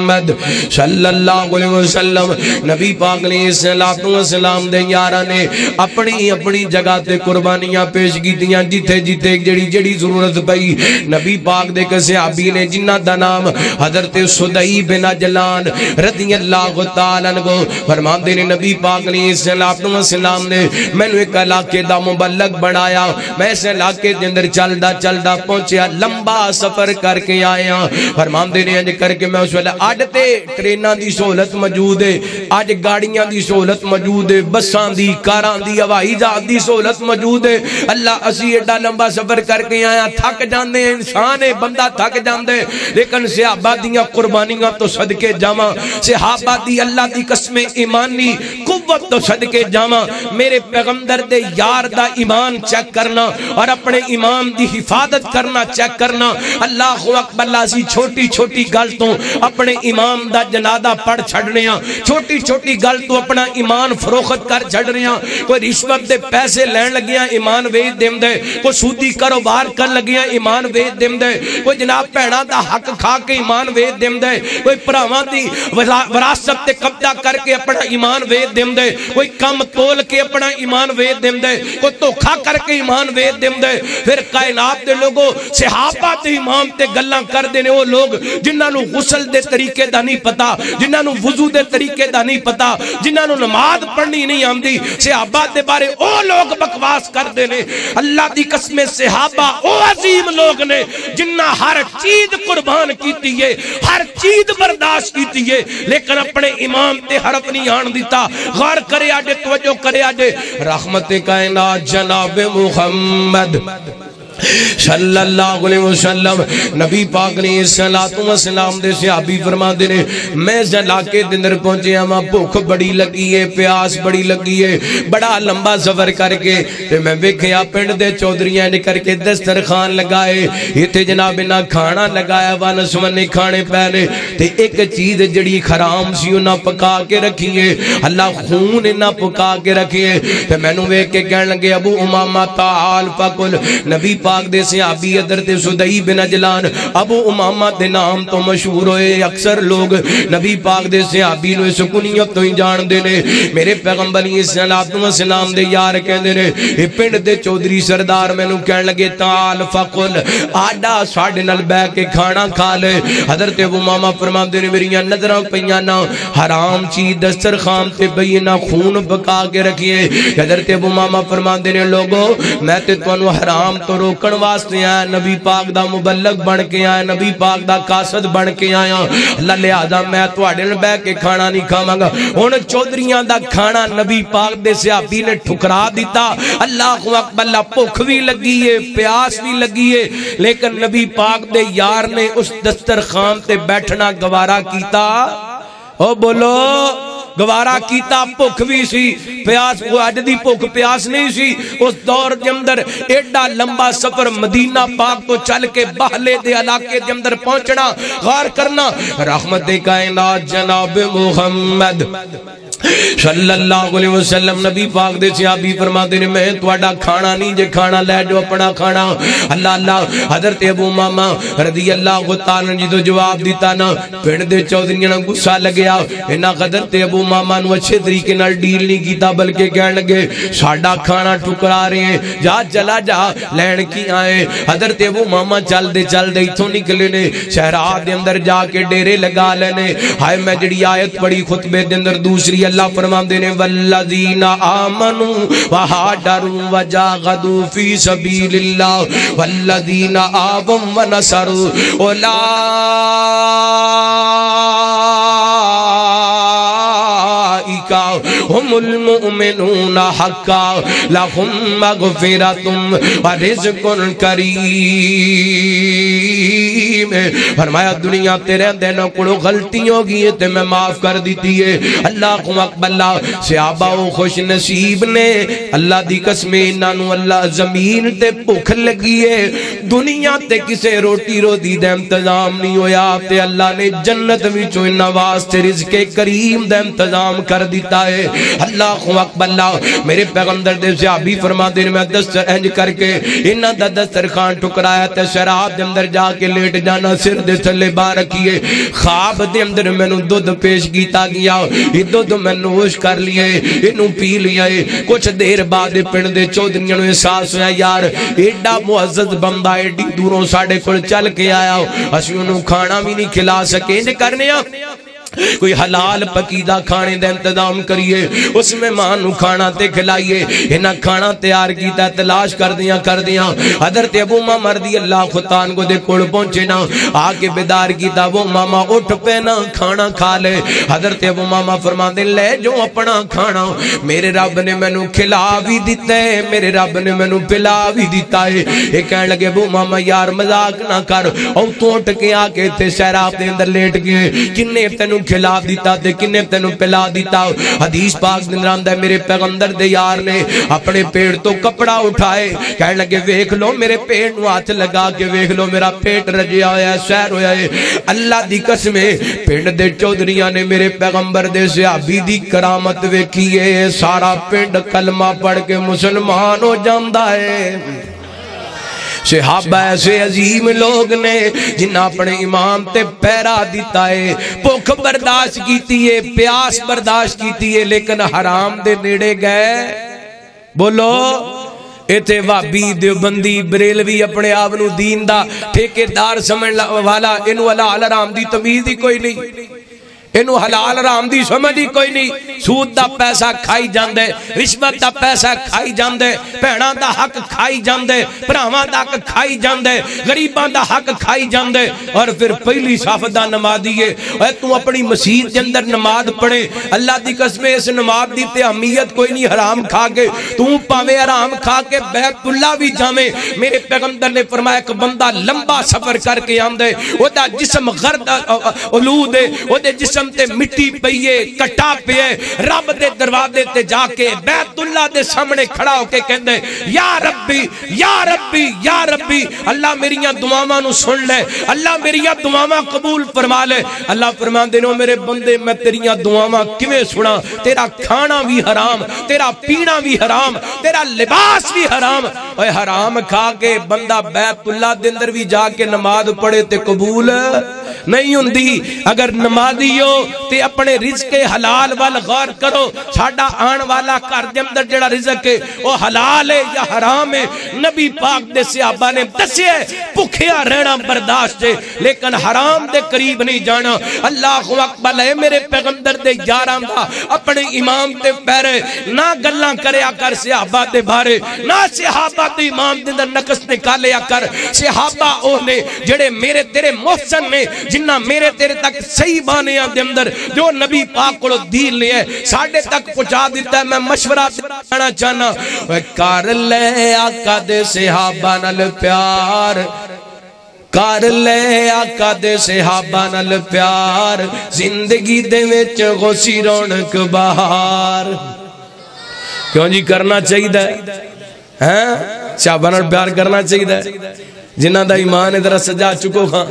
صلی اللہ علیہ وسلم نبی پاک علیہ السلام دے یاراں نے اپنی اپنی جگہ تے قربانیاں پیش کیتیاں جتھے جتھے جڑی جڑی ضرورت پئی نبی پاک دے صحابی نے جنہ دا نام حضرت سدئی بن اجلان رضی اللہ تعالیٰ عنہ فرماندے نے نبی پاک علیہ السلام نے مینوں ایک علاقے دا مبلغ بنایا میں اس علاقے دے اندر چلدا چلدا پہنچیا لمبا سفر کر کے آیا فرماندے نے انج کر کے میں اس ویلے اج تے ٹریناں دی سہولت موجود ہے اج گاڑیاں دی سہولت موجود ہے بساں دی کاراں دی ہوائی جہاز دی سہولت موجود ہے اللہ اسی ایڈا لمبا سفر کر کے آیا تھک جاندے انسان ہے بندہ تھک جاندے لیکن صحابہ دیاں قربانیاں تو صدقے جاواں صحابہ دی اللہ دی قسم ایمانی قوت تو صدقے جاواں میرے پیغمبر دے یار دا ایمان چیک کرنا اور اپنے ایمان دی حفاظت کرنا چیک کرنا اللہ اکبر اللہ سی چھوٹی چھوٹی گل تو اپنے امام دا جنازہ پڑھ چھڑنے ہاں چھوٹی چھوٹی گل تو اپنا ایمان فروخت کر چھڑنے ہاں کوئی رشوت دے پیسے لین لگیاں ایمان ویچ دیم دے کوئی سودی کاروبار کر لگیاں ایمان ویچ دیم دے کوئی جناب بھیڑاں دا حق کھا کے ایمان ویچ دیم دے کوئی بھراواں دی وراثت تے قبضہ کر کے اپنا ایمان ویچ دیم دے کوئی کم تول کے اپنا ایمان ویچ دیم دے کوئی دھوکا کر کے ایمان ویچ دیم دے پھر کائنات دے لوگوں صحابہ تے ایمان تے گلاں کر دینے وہ لوگ جنہاں نو غسل دے طریقے دا نہیں پتا جنہاں نو وضو دے طریقے دا نہیں پتا جنہاں نو نماز پڑھنی نہیں آمدی صحابہ دے بارے او لوگ بکواس کر دینے اللہ دی قسم صحابہ او عظیم لوگ نے جنہاں ہر چیز قربان کیتی ہے ہر چیز برداشت کیتی ہے لیکن اپنے امام تے حرف نہیں آن دیتا غور کرے آجے توجہ کرے آجے رحمت کائنات جناب محمد صلی اللہ علیہ وسلم نبی پاک علیہ السلام دے صحابی فرما دے نے میں اس علاقے دے اندر پہنچے ہاں بھوک بڑی لگی ہے پیاس بڑی لگی ہے بڑا لمبا سفر کر کے تے میں ویکھیا پنڈ دے چودھریاں نے کر کے دسترخوان لگائے ایتھے جناب نہ کھانا لگایا وا نسونے کھانے پے تے ایک چیز جڑی حرام سی انہاں پکا کے رکھی ہے اللہ خون نہ پکا کے رکھی ہے تے مینوں ویکھ کے کہن لگے ابو امامہ تعال فقل نبی پاک دے صحابی حضرت سدئی بن اجلان ابو امامہ دے نام تو مشہور ہوئے اکثر لوگ نبی پاک دے صحابی نو اس کنیت تو ہی جان دے نے میرے پیغمبر علیہ السلام دے یار کہندے نے اے پنڈ دے چودھری سردار مینوں کہن لگے تعال فقل آڈا ساڈے نال بیٹھ کے کھانا کھا لے حضرت ابو امامہ فرماندے نے میریاں نظراں پیاں نہ حرام چیز دسترخوان تے پئی نہ خون پکا کے رکھیے حضرت ابو امامہ فرماندے نے لوگو میں تے تانوں حرام تو روکن واسطے آیا نبی پاک دا مبلغ بن کے آیا نبی پاک دا قاصد بن کے آیا اللہ لہذا میں تواڈے نال بیٹھ کے کھانا نہیں کھاواں گا ہن چودھریاں دا کھانا نبی پاک دے صحابی نے ٹھکرا دیتا اللہ اکبر اللہ بھوک بھی لگی ہے پیاس بھی لگی ہے لیکن نبی پاک دے یار نے اس دسترخوان تے بیٹھنا گوارا کیتا او بولو گوارا کیتا بھوک بھی سی پیاس وہ اج دی بھوک پیاس نہیں سی اس دور دے اندر ایڈا لمبا سفر مدینہ پاک تو چل کے باہلے دے علاقے دے اندر پہنچنا غور کرنا رحمت کائنات جناب محمد صلی اللہ علیہ وسلم نبی پاک دے صحابی فرماتے ہیں میں تواڈا کھانا نہیں جے کھانا لے جو اپنا کھانا اللہ اللہ حضرت ابو امامہ رضی اللہ تعالی جی تو جواب دیتا نا پنڈ دے چودھریاں نوں غصہ لگیا انہاں حضرت ابو امامہ نوں اچھے طریقے نال ڈیل نہیں کیتا بلکہ کہن لگے ساڈا کھانا ٹکرا رہے ہیں جا چلا جا لین کی آئے حضرت ابو امامہ چل دے ایتھوں نکلے نے صحرا دے اندر جا کے ڈیرے لگا لینے ہائے میں جڑی آیت پڑھی خطبے دے اندر دوسری اللہ فرماندے نے والذین آمنوا وہاجروا وجاہدوا فی سبیل اللہ والذین آووا ونصروا اولئک هم المؤمنون حقا لهم مغفرۃ ورزق کریم فرمایا دنیا تیرے دینوں کو غلطی ہوگی ہے تے میں معاف کر دیتی ہے اللہ اکبر اللہ صحابہ و خوش نصیب نے اللہ دی قسم انہاں نوں اللہ زمین تے بھوک لگی ہے دنیا تے کسے روٹی روٹی دا انتظام نہیں ہویا تے اللہ نے جنت وچوں انہاں واسطے رزق کریم دا انتظام کر دیتا دیتا ہے۔ اللہ اکبر اللہ، میرے پیغمبر دے صحابی فرما دے میں دستر انج کر کے انہاں دا دسترخوان ٹکرایا تے شراب دے اندر جا کے لیٹ جانا، سر دے تھلے بار رکھیے، خواب دے اندر مینوں دودھ پیش کیتا گیا، یہ دودھ میں نوش کر لیے، انہوں پی لیا ہے۔ کچھ دیر بعد پنڈ دے چودھریاں نوں احساس ہویا یار ایڈا معزز بندہ ایڈی دوروں ساڈے کول چل کے آیا، اسی انہوں کھانا بھی نہیں کھلا سکے، انج کرنے کوئی حلال پکیدہ کھانے دے انتظام کریے، اس میں ماں نو کھانا تے کھلائیے۔ انہاں کھانا تیار کیتا، تلاش کر دیاں حضرت ابو ماما رضی اللہ خطان کو دے کول پہنچے نا، آکے بیدار کیتا، وہ ماما اٹھ پہ نا کھانا کھا لے۔ حضرت ابو ماما فرما دے لے جو اپنا کھانا، میرے رب نے میں نو کھلا بھی دیتا ہے، میرے رب نے میں نو پلا بھی دیتا ہے۔ ایک کہنے لگے ابو ماما یار مذاق نہ کر، او تو اٹھ کے آکے تے شراب دے اندر لیٹ گئے، کنے تینوں کھلا دیتا تے کنے تینوں پلا دیتا۔ حدیث پاک دن رام دے میرے پیغمبر دے یار نے اپنے پیڑ تو کپڑا اٹھائے، کہنے لگے ویکھ لو میرے پیڑ نو ہاتھ لگا کے ویکھ لو میرا پیٹ رجیا ہویا ہے، سیر ہویا ہے۔ اللہ دی قسم پنڈ دے چودھریاں نے میرے پیغمبر دے صحابی دی کرامت ویکھیے، سارا پنڈ کلمہ پڑھ کے مسلمان ہو جاندا ہے۔ صحابہ ایسے عظیم لوگ نے جنہاں اپنے امام تے پیرا دیتا ہے، بھوک برداشت کیتی ہے، پیاس برداشت کیتی ہے، لیکن حرام دے نیڑے گئے۔ بولو ایتھے وابی دیوبندی بریلوی اپنے آونو دین دا ٹھیکیدار سمجھ والا، انہوں حلال حرام دی تمیز ہی کوئی نہیں، انہوں حلال حرام دی سمجھ ہی کوئی نہیں، سود دا پیسہ کھائی جاندے، رشوت دا پیسہ کھائی جاندے، بہناں دا حق کھائی جاندے، بھراواں دا حق کھائی جاندے، غریباں دا حق کھائی جاندے، اور پھر پہلی صف دا نمازی ہے اے تو اپنی مسجد کے اندر نماز پڑھے، اللہ دی قسم اس نماز دی تے اہمیت کوئی نہیں، حرام کھا کے تو پاوے حرام کھا کے بیت اللہ بھی جاویں۔ میرے پیغمبر نے فرمایا کہ بندہ لمبا سفر کر کے آندے، او دا جسم غرد آلود ہے، او دے جسم تے مٹی پئیے کٹا پئے، رب دے دروازے تے جا کے بیت اللہ دے سامنے کھڑا ہو کے کہندے یا ربی یا ربی یا ربی، اللہ میریاں دعاواں نو سن لے، اللہ میریاں دعاواں قبول فرما لے۔ اللہ فرماندے نو میرے بندے میں تیریاں دعاواں کیویں سنا، تیرا کھانا بھی حرام، تیرا پینا بھی حرام، تیرا لباس بھی حرام، اوے حرام کھا کے بندہ بیت اللہ دے اندر بھی جا کے نماز پڑھے تے قبول نہیں ہوندی۔ اگر نمازی ہو تے اپنے رزق حلال وال غور کرو، ساڈا آن والا گھر دے اندر جڑا رزق ہے وہ حلال ہے یا حرام ہے؟ نبی پاک دے صحابہ نے دسیا بھکھیا رہنا برداشت ہے، لیکن حرام دے قریب نہیں جانا۔ اللہ اکبر ہے میرے پیغمبر دے یاراں دا اپنے امام تے پیرے نہ گلاں کریا کر صحابہ دے بارے، نہ صحابہ دے امام دے اندر نقص نکالیا کر۔ صحابہ او نے جڑے میرے تیرے محسن نے، جنہ میرے تیرے تک صحیح بانیاں دے اندر جو نبی پاک کو دین لے ہے ساڑھے تک پہنچا دیتا ہے۔ میں مشورہ دینا چاہنا، کر لے آقا دے صحابہ نال پیار، کر لے آقا دے صحابہ نال پیار، زندگی دے وچ غوثی رونق بہار۔ کیوں جی کرنا چاہیے ہے، صحابہ نال پیار کرنا چاہیے، جنہ دا ایمان ادھر سجا چکو کھاں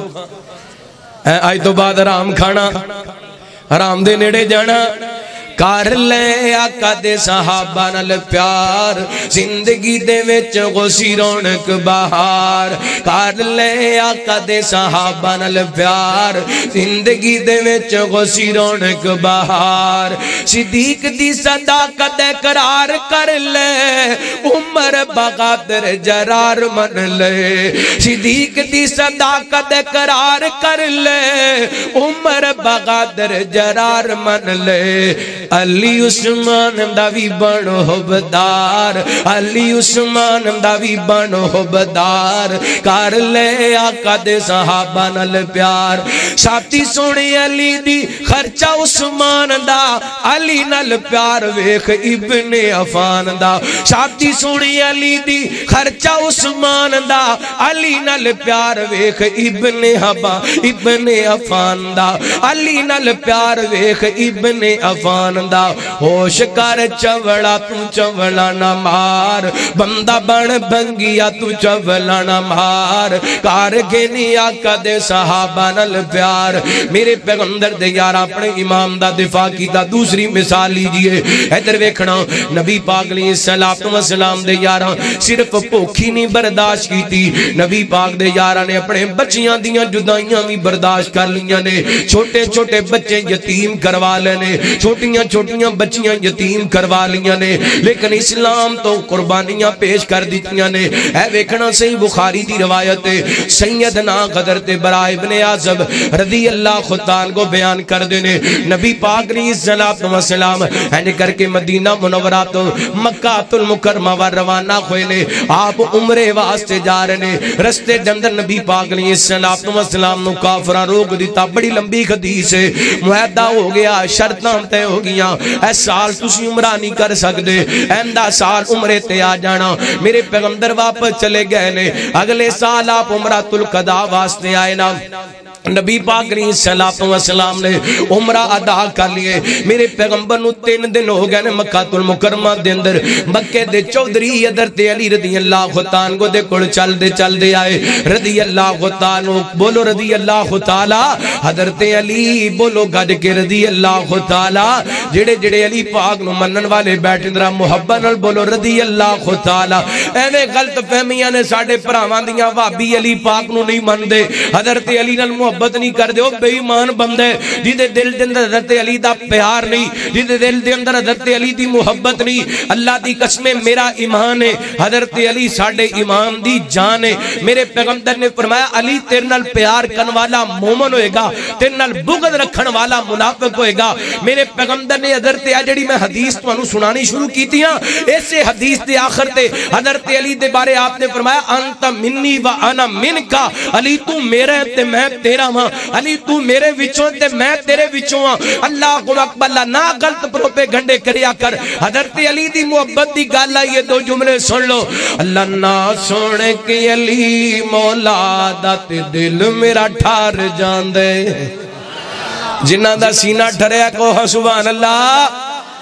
آج تو بعد حرام کھانا، حرام دے نیڑے جانا۔ کر لے آقا دے صحابہ نال پیار، زندگی دے وچ غوثی رونق بہار، کر لے آقا دے صحابہ نال پیار، زندگی دے وچ غوثی رونق بہار۔ صدیق دی صداقت اقرار کر لے، عمر بغادر جرار من لے، صدیق دی صداقت اقرار کر لے، عمر بغادر جرار من لے۔ علی عثمان دا بھی بنو حبدار، علی عثمان دا بھی بنو حبدار، کر لے آقا دے صحابہ نال پیار۔ ساتھی سونے علی دی خرچہ عثمان دا، علی نال پیار ویکھ ابن عفان دا۔ ساتھی سونے علی دی خرچہ عثمان دا، علی نال پیار ویکھ ابن عفان دا، علی نال پیار ویکھ ابن عفان دا۔ ہوش کر چوڑا تو چوڑا نہ مار، بندہ بن بنگیا تو چوڑا نہ مار، کار گینی آقا دے صحابہ نال پیار۔ میرے پیغمبر دے یار اپنے امام دا دفاع کیتا، دوسری دوسری مثال لیجئے ادھر ویکھنا نبی پاک علیہ السلام دے یاراں صرف بھوکھی نہیں برداشت کیتی نبی پاک دے یاراں نے اپنے بچیاں دیاں جدائیاں بھی برداشت کر لیاں نے چھوٹے چھوٹے بچے یتیم کروا لینے چھوٹیاں چھوٹیاں بچیاں یتیم کروا لیاں نے لیکن اسلام تو قربانیاں پیش کر دیتیاں نے اے ویکھنا صحیح بخاری دی روایت ہے سیدنا حضرت براء ابن عازب رضی اللہ خطان کو بیان کر دینے نبی پاک علیہ السلام اینڈ کر کے مدینہ منورہ تو مکہ المکرمہ و روانہ ہوئے نے آپ عمرے واسطے جا رہے نے رستے جندر نبی پاک علیہ السلام نو کافرہ روک دیتا بڑی لمبی حدیث ہے معاہدہ ہو گیا شرطاں تے ہو گیا اے سال تسی عمرہ نہیں کر سکتے ایندہ سال عمرے تے آ جانا میرے پیغمبر واپس چلے گئے نے اگلے سال آپ عمرۃ القضاء واسطے آئے نا نبی پاک علیہ السلام نے عمرہ ادا کر لیے میرے پیغمبر نو 3 دن ہو گئے نے مکہ المکرمہ دے اندر مکے دے چودھری حضرت علی رضی اللہ تعالیٰ کو دے کول چل دے آئے رضی اللہ تعالیٰ بولو رضی اللہ تعالیٰ حضرت علی بولو گج کے رضی اللہ تعالیٰ جڑے علی پاک نو منن والے بیٹھے درہ محبت نال بولو رضی اللہ تعالیٰ ایویں غلط فہمیاں نے ساڑھے پراواں دیاں وابی علی پاک نو نہیں من دے حضرت علی نال محبت نہیں کر دے وہ بے ایمان بندے جیدے دل دے اندر حضرت علی دا پیار نہیں جیدے دل دے اندر حضرت علی دی محبت نہیں اللہ دی قسم میرا ایمان ہے حضرت علی ساڑھے ایمان دی جان ہے میرے پیغمبر نے فرمایا علی تیرے نال پیار کرن والا مومن ہوئے گا تیرے نال بغض رکھن والا منافق ہوئے گا میرے پیغمبر نے حضرت جڑی میں حدیث تو انہوں سنانی شروع کی تھی ایسے حدیث دے آخر تے حضرت علی دے بارے آپ نے فرمایا انت منی و انا من کا علی تو میرے تے میں تیرا ماں علی تو میرے وچوں تے میں تیرے وچوں اللہ اکبر اللہ نہ غلط پروپے گھنڈے کریا کر حضرت علی دی محبت دی گالا یہ 2 جملے سن لو اللہ نہ سونے کے علی مولا دا تے دل میرا ٹھار جان دے جنہ دا سینہ ٹھریا کو سبحان اللہ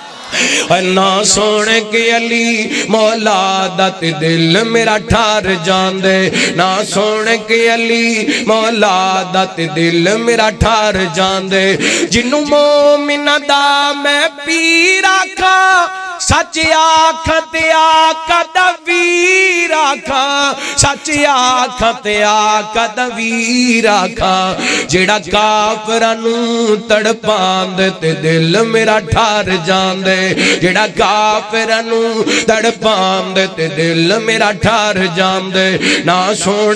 نہ سونے کے علی مولا دا تے دل میرا ٹھار جان دے نہ سونے کے علی مولا دا تے دل میرا ٹھار جان دے جنوں مومن دا میں پیر آکھاں سچ آکھاں تے آقا دا ویر آکھاں سچ آکھاں تے آقا دا ویر آکھاں جیڑا کافراں نوں تڑپان دے تے دل میرا ٹھار جان دے جیڑا کافراں نوں تڑپان دے تے دل میرا ٹھار جان دے نہ سن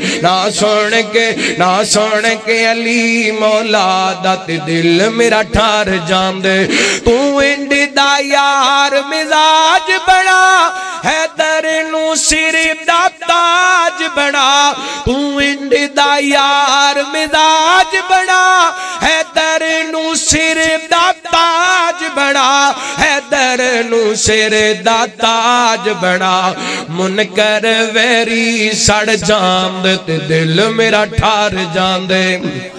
کے علی مولا دا تے دل میرا ٹھار جان دے تو انڈ دا یار مزاج بڑا حیدر نو سر دا تاج بڑا تو انڈ دا یار مزاج بڑا حیدر نو سر دا تاج بڑا حیدر نو سر دا تاج بڑا منکر ویری سڑ جان دے تے دل میرا ٹھار جان دے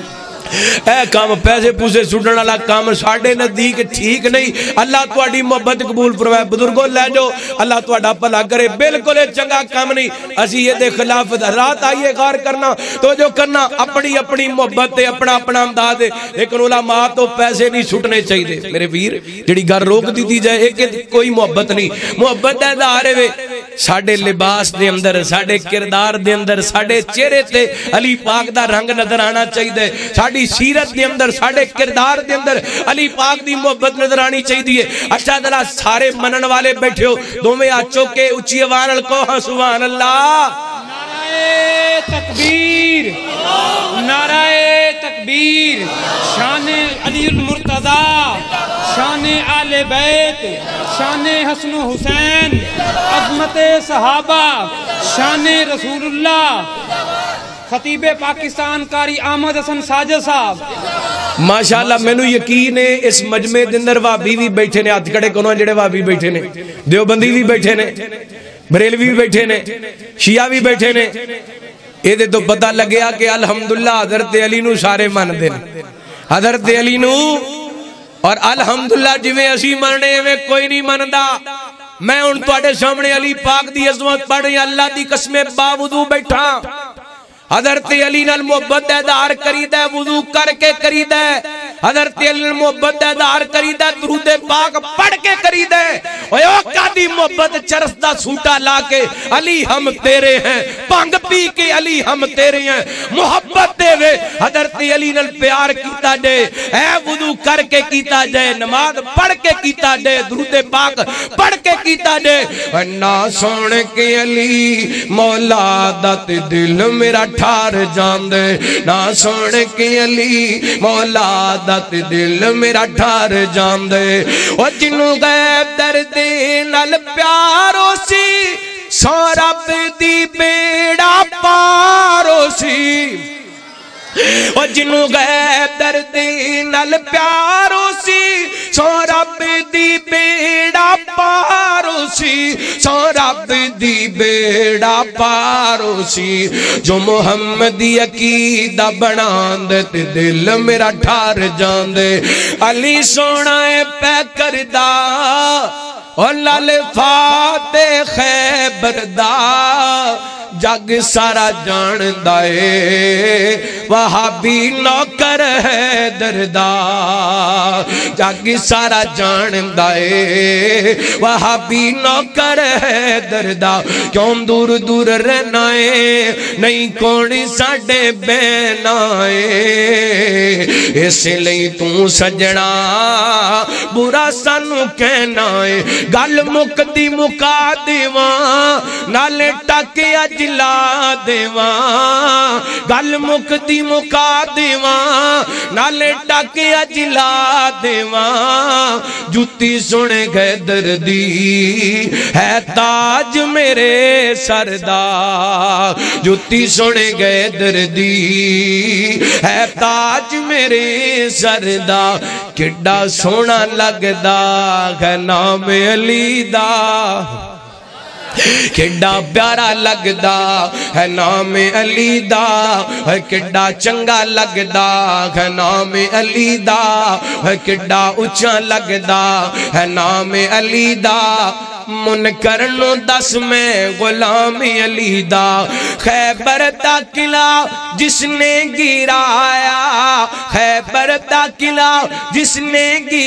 اے کام پیسے پوسے سٹن والا کام ساڈے نزدیک ٹھیک نہیں اللہ تہاڈی محبت قبول فرمائے بزرگوں لے جو اللہ تہاڈا بھلا کرے بالکل چنگا کام نہیں اسی یہ دے خلاف رات آئیے غور کرنا تو جو کرنا اپنی اپنی محبت تے اپنا اپنا امداد ہے لیکن علماء تو پیسے نہیں سٹنے چاہیے میرے ویر جڑی گھر روک دی جائے ایک کوئی محبت نہیں محبت دا اظہار ہے ساڈے لباس دے اندر ساڈے کردار دے اندر ساڈے چہرے تے علی پاک دا رنگ نظر آنا چاہیے ساڈی سیرت دے اندر ساڑھے کردار دے اندر علی پاک دی محبت نظر آنی چاہیے اچھا دلہ سارے منن والے بیٹھے ہو دو میں آچو کے اچھی وانل کو سبحان اللہ نعرہ تکبیر نعرہ تکبیر شان علی المرتضی شان آل بیت شان حسن و حسین عظمت صحابہ شان رسول اللہ خطیب پاکستان کاری احمد حسن ساجد صاحب ماشاءاللہ مینوں یقین ہے اس مجمع دے اندر وہابی بھی بیٹھے نے ہاتھ کھڑے کرو جڑے وہابی بیٹھے نے دیوبندی بھی بیٹھے نے بریلوی بھی بیٹھے نے شیعہ بھی بیٹھے نے اے دے تو پتہ لگیا کہ الحمدللہ حضرت علی نو سارے من دے حضرت علی نو اور الحمدللہ جویں اسی مننے میں کوئی نہیں مندا میں ان تواڈے سامنے علی پاک دی عظمت پڑھ رہی اللہ دی قسم باوضو بیٹھا حضرت علی نال محبت دار کریدا وضو کر کے کریدا حضرت علی نال محبت دار کریدا درود پاک پڑھ کے کریدا اوے او کادی محبت چرس دا سوٹا لا کے علی ہم تیرے ہیں بھنگ پی کے علی ہم تیرے ہیں محبت دے وے حضرت علی نال پیار کیتا جے اے وضو کر کے کیتا جے نماز پڑھ کے کیتا جے درود پاک پڑھ کے کیتا جے نہ سن کے علی مولا دا تے دل میرا ٹھار جان دے نہ سن کے علی مولا دا تے دل میرا ٹھار جان دے او جنوں غیب درد نال پیارو سی سو رب دی بیڑا پارو سی او جنوں غیب درد نال پیارو سی سو رب دی بیڑا پارو سی سو رب دی بیڑا پارو سی جو محمدی عقیدہ بنان دے تے دل میرا ٹھار جان دے علی سونا پہ کردہ اور لال فاتح خیبر دا جگ سارا جان دائے وہابی نوکر ہے دردا جگ سارا جان دائے وہابی نوکر ہے دردا کیوں دور دور رہنا ہے نہیں کونی ساڑے بینائے اس لئی تو سجنا برا سانو کہنا ہے گل مکدی مکا دیوان نالے ٹاکے اجلا دیوان گل مکدی مکا دیوان نالے ٹاکے اجلا دیوان جوتی سنے گئے دردی ہے تاج میرے سردا جوتی سنے گئے دردی ہے تاج میرے سردا کڈا سونا لگدا ہے نام علی دا کڈا پیارا لگدا ہے نام علی دا ہے کڈا چنگا لگدا ہے نام علی دا ہے کڈا اچھا لگدا ہے نام علی دا منکر نو دس میں غلام علی دا خیبر دا قلعہ جس نے گرایا خیبر دا قلعہ جس نے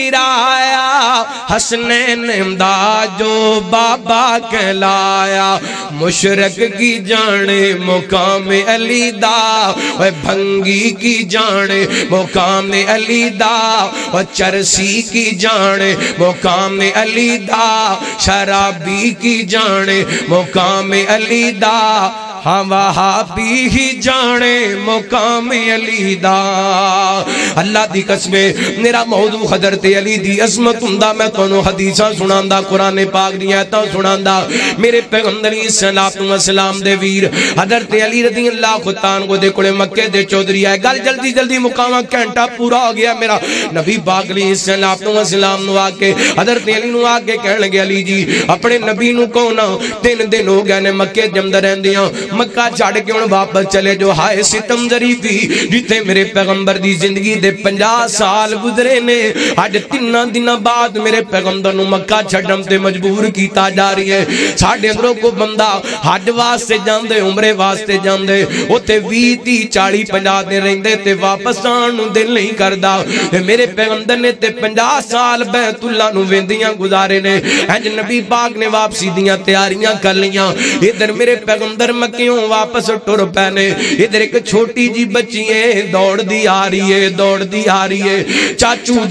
گرایا حسنین امداد جو بابا کہلایا مشرق کی جانے مقام علی دا بھنگی کی جانے مقام علی دا چرسی کی جانے مقام علی دا شرابی کی جانے مقام علی دا ہاں وہابی ہی جانے مقام علی دا اللہ دی قسمے میرا موضوع حضرت علی دی عظمت ہوندا میں تانوں حدیثاں سناندا قرآن پاک دی آیتاں سناندا میرے پیغمبر علیہ السلام دے ویر حضرت علی رضی اللہ عنہ کو دے کولے مکے دے چودھری آئے گل جلدی جلدی مقامہ گھنٹہ پورا ہو گیا میرا نبی پاک علیہ السلام نو آکے حضرت علی نو آکے کہنے لگے علی جی اپنے نبی نو کونا 3 دن ہو گئے نے مکے جمدہ رہندیاں مکہ چھاڑ کے ان واپس چلے جو ہائے ستم ظریفی جتے میرے پیغمبر دی زندگی دے 50 سال گزرے نے آج 3 دن بعد میرے پیغمبر نو مکہ چھڑم تے مجبور کیتا جا رہی ہے ساڑھے اندروں کو بندہ حج واسطے جاندے عمرے واسطے جاندے اوتے 20 30 40 50 دن رہندے تے واپس آن نو دل نہیں کردا میرے پیغمبر نے تے 50 سال بیت اللہ نو ویندیاں گزارے نے انج نبی پاک نے واپسی دیاں تیاریاں کر لیاں ادھر میرے پیغمبر مکیوں واپس ٹر پہنے ادھر ایک چھوٹی جی بچی ہے دوڑ دی آ رہی ہے چاچو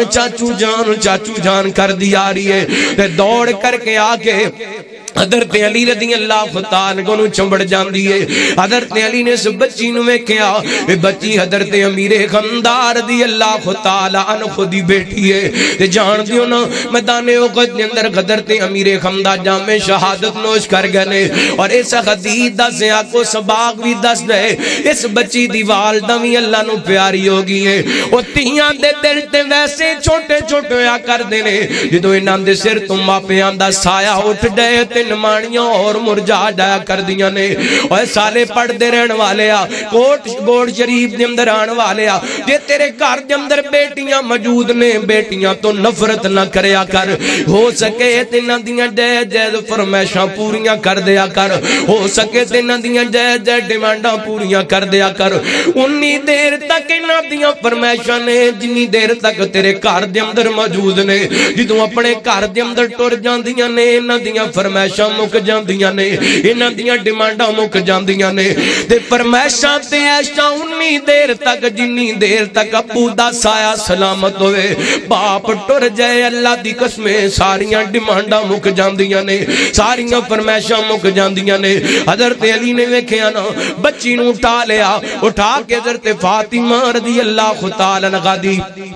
جان کر دی آ رہی ہے دوڑ کر کے آگے حضرت علی رضی اللہ عنہ کو چمبڑ جان دیئے حضرت علی نے اس بچی نو میں کیا بچی حضرت امیر خندار رضی اللہ عنہ خودی بیٹھی ہے تے جان دیو نا میدان احد کے اندر حضرت امیر خندار جام شہادت نوش کر گئے اور اس حدیث دس آنکھوں سباق بھی دس دے اس بچی دی والدہ بھی اللہ نو پیاری ہوگی ہے وہ تیاں دے دل تے ویسے چھوٹے چھوٹے یا کر دینے جدو انہاں دے سر تم ماپے آندہ سایہ اٹھ دے تے نمانیاں اور مرجا جایا کر دیاں نے اوے سالے پڑھ دے رہن والے کوٹ گوڑ شریف دے اندر آن والے جے تیرے گھر دے اندر بیٹیاں موجود نے بیٹیاں تو نفرت نہ کریا کر ہو سکے تیناں دیاں جائز جائز فرمائشاں پوریاں کر دیا کر ہو سکے تیناں دیاں جائز جائز ڈیمانڈاں پوریاں کر دیا کر انی دیر تک انہاں دیاں فرمائشاں نے جنی دیر تک تیرے گھر دے اندر موجود نے جدوں اپنے گھر دے اندر ٹر جاندیاں نے انہاں دیاں فرمائشاں مک جاندیاں نے انہاں دیاں ڈیمانڈاں مک جاندیاں نے تے فرمائشاں تے ایشاں انی دیر تک جنی دیر تک ابو دا سایہ سلامت ہوئے باپ ٹر جائے اللہ دی قسمیں ساریاں ڈیمانڈاں مک جاندیاں نے ساریاں فرمائشاں مک جاندیاں نے حضرت علی نے ویکھیا نا بچی نو اٹھا لیا اٹھا کے حضرت فاطمہ رضی اللہ تعالی عنہا دی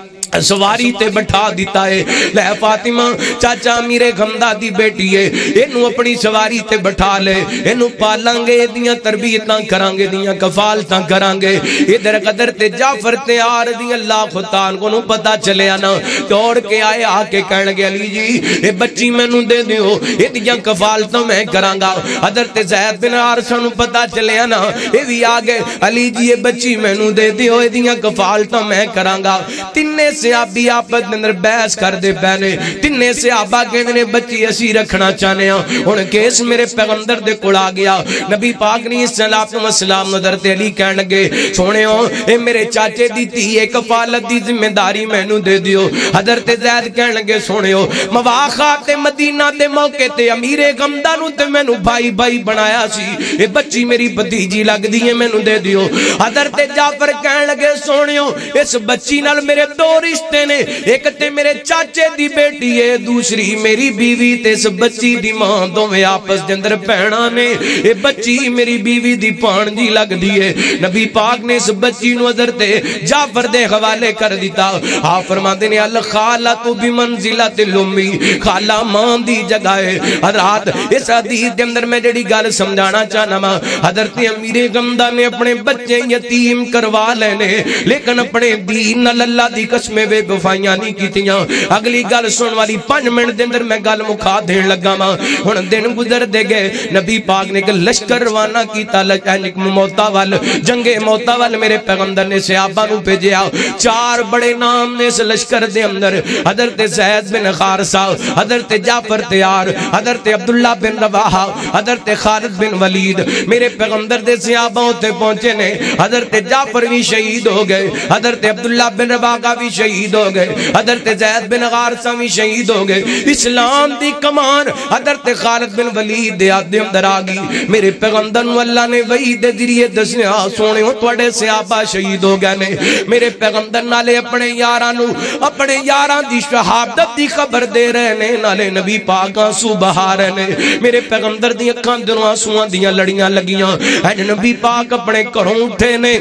سواری تے بٹھا دیتا ہے لے فاطمہ چاچا میرے غمدہ دی بیٹی ہے انہوں اپنی سواری تے بٹھا لے انہوں پالانگے دیاں تربیتاں کرانگے دیاں کفالتاں کرانگے ادھر قدر تے جعفر تے رضی اللہ خطان کو نو پتا چلے آنا توڑ کے آئے آکے کہنگے علی جی اے بچی میں نو دے دیو اے دیاں کفالتاں میں کرانگا حضرت زید بن حارثہ نو پتا چلے آنا اے بھی آگے علی جی اے بچی میں نو دے دیو اے دیاں کفالتاں میں کرانگا تننے صحابی آپت اندر بحث کر دے پہنے تننے صحابہ کہنے نے بچی اسی رکھنا چاہنے ہیں ان کیس میرے پیغمبر دے کڑ آ گیا نبی پاک نے صلی وسلام حضرت علی کہنے لگے سونے ہو اے میرے چاچے دی تھی ایک کفالت دی ذمہ داری میں نو دے دیو حضرت زید کہنے لگے سونے ہو مواخات مدینہ دے موقع تے امیر غمدہ نو تے میں نو بھائی بھائی بنایا سی اے بچی میری بھتیجی لگ دی ہے میں نو دے دیو حضرت جعفر کہنے لگے سونے ہو اس بچی نال میرے دو رشتے نے ایک تے میرے چاچے دی بیٹی ہے دوسری میری بیوی تے اس بچی دی ماں دو میں آپس دندر پہنا نے اے بچی میری بیوی دی پان جی لگ دیئے نبی پاک نے اس بچی نو حضرت جعفر دے حوالے کر دیتا فرماتے نے الخالۃ بمنزلۃ الامی خالہ ماں دی جگہ ہے حضرات اس حدیث دے اندر میں جڑی گل سمجھانا چاہنا ماں حضرت امیر غمدہ نے اپنے بچے یتیم کروا لینے لیکن اپنے دین اللہ دی قسمیں بے وفائیاں نہیں کیتیاں اگلی گل سن والی 5 منٹ دے اندر میں گل مکھا دین لگا ماں ہن دن گزر دے گئے نبی پاک نے کہ لشکر روانہ کیتا موتا وال جنگ موتا وال میرے پیغمبر نے صحابہ نو بھیجیا 4 بڑے نام نے اس لشکر دے اندر حضرت زید بن حارثہ حضرت جعفر تیار حضرت عبداللہ بن رواحہ حضرت خالد بن ولید میرے پیغمبر دے صحابہ ہوتے پہنچے نے حضرت جعفر بھی شہید ہو گئے حضرت عبداللہ بن رواحہ بھی شہید ہو گئے حضرت زید بن حارثہ بھی شہید ہو گئے اسلام دی کمان حضرت خالد بن ولید دے آدھے اندر آگی میرے پیغمبر نو اللہ نے وحی دے ذریعے دسنے سونے ہو توڑے صحابہ شہید ہو گئے نے میرے پیغمبر نالے اپنے یارانو اپنے یاران دی شہادت دی خبر دے رہے نے نالے نبی پاک آنسو بہا رہے نے میرے پیغمبر دی اکھان دنوں آنسوان دیاں لڑیاں لگیاں نبی پاک اپنے گھروں اٹھے نے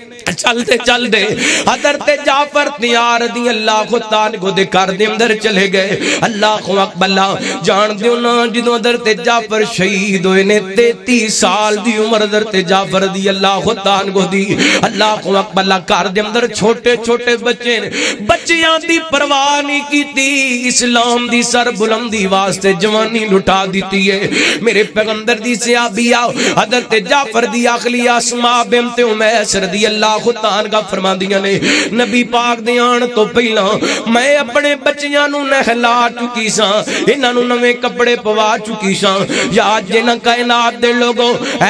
چل دے حضرت جعفر تیار رضی اللہ تعالی کو دے کر دے اندر چلے گئے اللہ اکبر جان دیو نا جدوں حضرت جعفر شہید ہوئے نے 33 سال دی عمر حضرت جعفر رضی اللہ تعالی کو دی اللہ اکبر کر دے اندر چھوٹے چھوٹے بچے نے بچیاں دی پرواہ نہیں کیتی اسلام دی سر بلندی واسطے جوانی لٹا دیتی ہے میرے پیغمبر دی صحابی حضرت جعفر دی اخلی اسماء بنت امیس رضی اللہ خطان کا فرما دیا نے نبی پاک دیان تو پہلا میں اپنے بچیاں نو نہلا چکی ساں انہاں نو نویں کپڑے پوا چکی ساں یاد جنہ کائنات دے لوگوں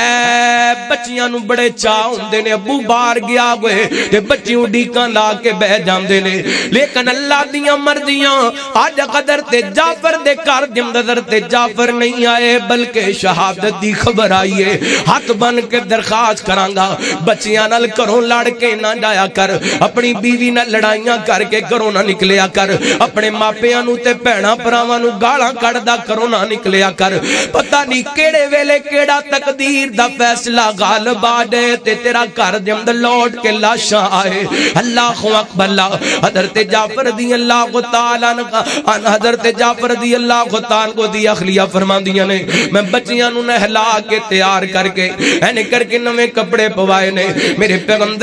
اے بچیاں نو بڑے چاہ ہوندے نے ابو باہر گیا ہوئے تے بچیوں ڈیکاں لا کے بہ جاندے نے لیکن اللہ دیاں مرضیاں آج قدر تے جعفر دے کر دے تے جعفر نہیں آئے بلکہ شہادت دی خبر آئی ہے ہاتھ بن کے درخواست کرانگا بچیاں نال کروں لڑ کے نہ جایا کر اپنی بیوی نہ لڑائیاں کر کے کرو نہ نکلیا کر اپنے ماپیاں نو تے بہناں پراواں نو گالاں کڈدا کرو نہ نکلیا کر پتہ نہیں کیڑے ویلے کیڑا تقدیر دا فیصلہ غالب آ جائے تے تیرا گھر دے اندر لوٹ کے لاشاں آئے اللہ اکبر حضرت جعفر رضی اللہ تعالی عنہ حضرت جعفر رضی اللہ تعالی کو دی اخلیہ فرماندیاں نے میں بچیاں نو نہلا کے تیار کر کے اینے کر کے نویں کپڑے پوائے نے میرے پیغمبر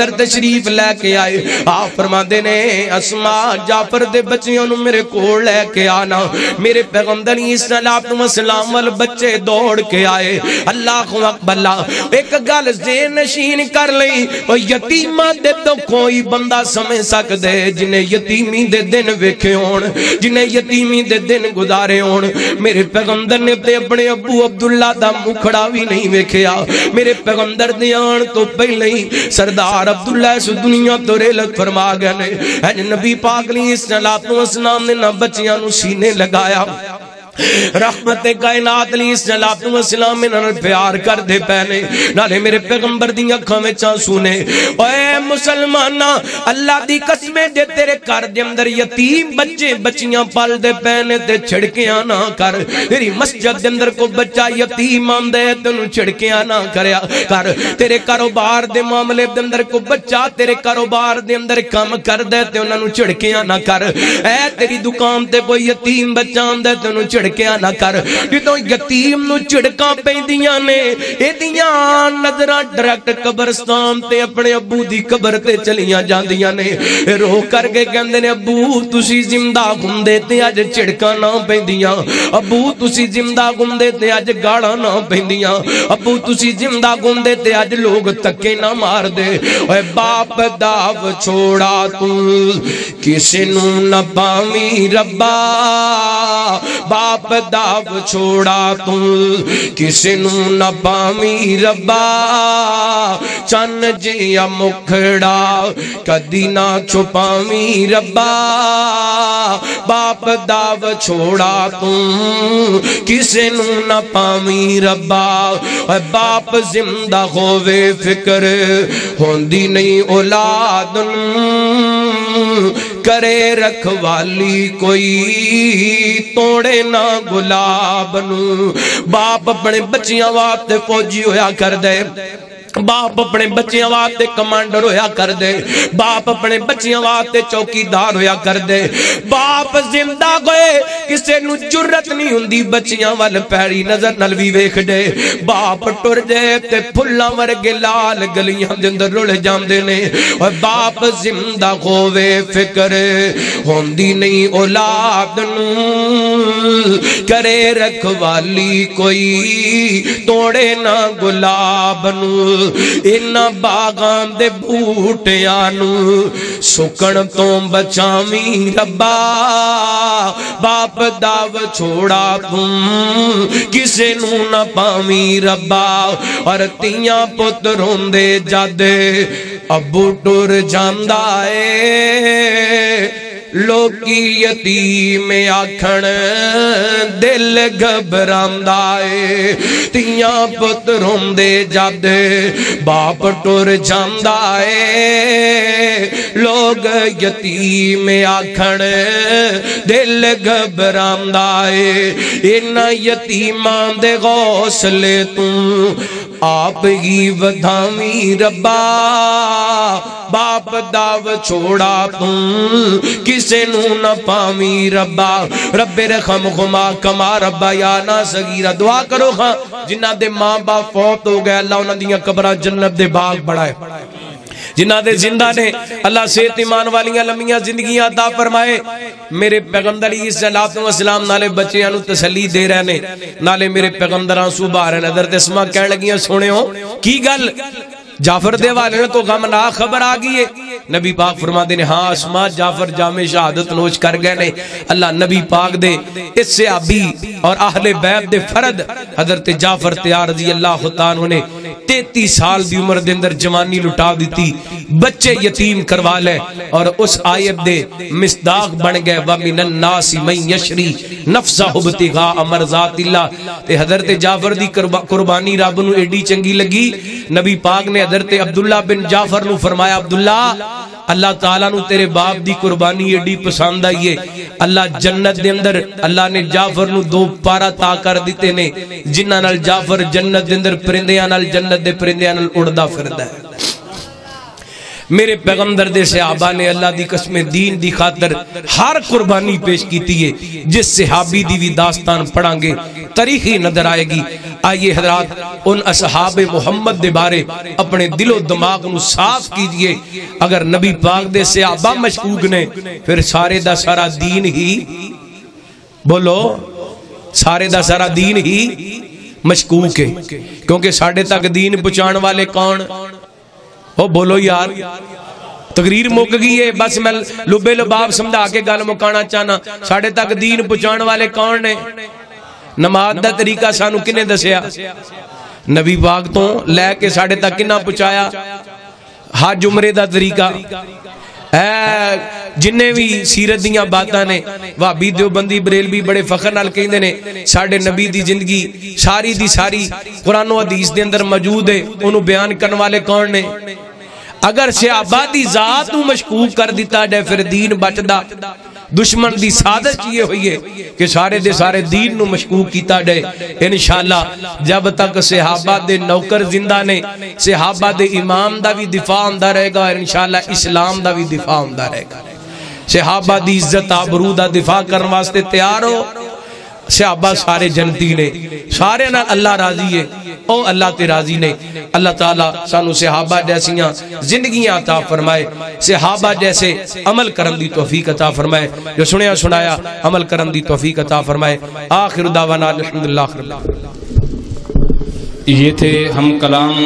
پیغمبر تشریف لے کے آئے آپ فرماندے نے اسما جعفر دے بچیاں نو میرے کول لے کے آنا میرے پیغمبر علیہ السلام وال بچے دوڑ کے آئے اللہ اکبر ایک گل ذہن نشین کر لئی او یتیماں دے تو کوئی بندہ سمجھ سکدے جنہیں یتیمی دے دن ویکھے ہون جنہیں یتیمی دے دن گزارے ہون میرے پیغمبر نے تے اپنے ابو عبداللہ دا مکھڑا بھی نہیں ویکھیا میرے پیغمبر دے آن تو پہلے ہی سردار عبداللہ اس دنیا تو ریلت فرما گئے نے نبی پاک علیہ السلام نے نہ بچیاں نو سینے لگایا رحمت کائنات علیہ السلام میں نال پیار کر دے پہنے نالے میرے پیغمبر دی اکھاں وچ آنسو نے اے مسلماناں اللہ دی قسمیں جے تیرے گھر دے اندر یتیم بچے بچیاں پال دے پہنے تے چھڑکیاں نہ کر تیری مسجد دے اندر کو بچہ یتیم آندے تینوں چھڑکیاں نہ کریا کر تیرے کاروبار دے معاملے دے اندر کو بچہ تیرے کاروبار دے اندر کام کر دے تے انہاں نوں چھڑکیاں نہ کر اے تیری دکان تے کوئی یتیم بچہ آندے تینوں چھڑکیاں نہ کر جدوں یتیم نو چھڑکاں پیندیاں نے ایدیاں نظراں ڈائریکٹ قبرستان تے اپنے ابو دی قبر تے چلیاں جاندیاں نے رو کر کے کہندے نے ابو تسی زندہ گھومدے تے اج چھڑکاں نہ پیندیاں ابو تسی زندہ گھومدے تے اج گاڑاں نہ پیندیاں ابو تسی زندہ گھومدے تے اج لوگ تکے نہ مار دے اے باپ داو چھوڑا تو کسے نو نہ پاویں ربا باپ داو چھوڑا تو کسے نو نہ پاویں ربا چن جیا مکھڑا کدی نہ چھپاویں ربا باپ داو چھوڑا تو کسے نو نہ پاویں ربا باپ زندہ ہووے فکر ہوندی نہیں اولاد کرے رکھوالی کوئی توڑے نہ گلاب نو باپ اپنے بچیاں واسطے فوجی ہویا کر دے باپ اپنے بچیاں واسطے کمانڈر ہویا کر دے باپ اپنے بچیاں واسطے چوکیدار ہویا کر دے باپ زندہ گئے کسے نو جرت نہیں ہوندی بچیاں وال پیڑی نظر نال وی ویکھ دے باپ ٹر جائے تے پھلاں ورگے لال گلیاں دے اندر رل جاندے نے اور باپ زندہ ہووے فکر ہوندی نہیں اولاد نو کرے رکھوالی کوئی توڑے نہ گلاب نو انہاں باغاں دے بوٹیاں نو سکن تو بچاویں ربا باپ داو چھوڑا تم کسے نو نہ پاویں ربا اور تیاں پت روندے جادے ابو ٹر جاندا اے لوکی یتیم آکھن دل گھبراندا اے تیاں پت روندے جد باپ ٹر جاندا اے لوگ یتیم آکھن دل گھبراندا اے انہاں یتیماں دے غوصلے تو آپ ہی ودھاویں ربا باپ داو چھوڑا تم کسے نو نہ پاویں ربا رب رحمہما کما ربا یا نا صغیرہ دعا کرو خاں جنہ دے ماں باپ فوت ہو گئے اللہ انہاں دیاں قبراں جنت دے باغ بڑھائے جنہ دے زندہ نے اللہ صحت ایمان والیاں لمبیاں زندگیاں عطا فرمائے میرے پیغمبر علیہ السلام نالے بچیاں نو تسلی دے رہے نے نالے میرے پیغمبر آنسو بہا رہے نے حضرت اسماء کہنے لگیاں سونے ہو کی گل جعفر دے والے نے تو غمناک خبر آگئی ہے نبی پاک فرما دے نے ہاں اسماء جعفر جامع شہادت نوش کر گئے نے اللہ نبی پاک دے اس سے ابھی اور اہل بیت دے فرد حضرت جعفر تیار رضی اللہ تعالیٰ نے 33 سال دی عمر دے اندر جوانی لٹا دیتی بچے یتیم کروا لے اور اس آیت دے مصداق بن گئے وَمِنَ النَّاسِ مَن يَشْرِي نَفْسَهُ ابْتِغَاءَ مَرْضَاتِ اللَّهِ تے حضرت جعفر دی قربانی رب نو ایڈی چنگی لگی نبی پاک نے حضرت عبداللہ بن جعفر نو فرمایا عبداللہ اللہ تعالیٰ نو تیرے باپ دی قربانی ایڈی پسند آئیے اللہ جنت دے اندر اللہ نے جعفر نو 2 پارا تا کر دیتے نے جنہ نال جعفر جنت دے اندر پرندیاں نال جنت دے پرندیاں نال اڑدا پھردا ہے میرے پیغمبر دے صحابہ نے اللہ دی قسم دین دی خاطر ہر قربانی پیش کیتی ہے. جس صحابی دی بھی داستان پڑھاں گے تاریخی نظر آئے گی. آئیے حضرات ان اصحاب محمد دے بارے اپنے دل و دماغ نو صاف کیجئے. اگر نبی پاک دے صحابہ مشکوک نے پھر سارے دا سارا دین ہی بولو سارے دا سارا دین ہی مشکوک ہے. کیونکہ ساڑھے تک دین پہنچان والے کون؟ او بولو یار. تقریر مک گئی ہے بس میں لبے لباب سمجھا کے گل مکانا چاہنا. ساڑھے تک دین پہنچان والے کون نے؟ نماز دا طریقہ سانو کنے دسیا؟ نبی پاک تو لے کے ساڑھے تک کنا پہنچایا؟ حج عمرے دا طریقہ جنہیں بھی سیرت دیاں باتاں نے وہابی دیوبندی بریلوی بڑے فخر نال کہندے نے ساڑھے نبی دی زندگی ساری دی ساری قرآن و حدیث دے اندر موجود ہے. انہوں بیان کرنے والے کون نے؟ اگر صحابہ دی ذات نو مشکوک کر دیتا جائے پھر دین بچدا. دشمن دی سازش یہ ہوئی ہے کہ سارے دے سارے دین نو مشکوک کیتا جائے. انشاءاللہ جب تک صحابہ دے نوکر زندہ نے صحابہ دے امام دا بھی دفاع ہوندا رہے گا. انشاءاللہ اسلام دا بھی دفاع ہوندا رہے گا. صحابہ دی عزت آبرو دا دفاع کرنے واسطے تیار ہو. صحابہ سارے جنتی نے سارے نال اللہ راضی ہے. او اللہ تے راضی نے. اللہ تعالیٰ سانو صحابہ جیسیاں زندگیاں عطا فرمائے. صحابہ جیسے عمل کرن دی توفیق عطا فرمائے. جو سنیا سنایا عمل کرن دی توفیق عطا فرمائے. آخر دعوانا الحمدللہ. یہ تھے ہم کلام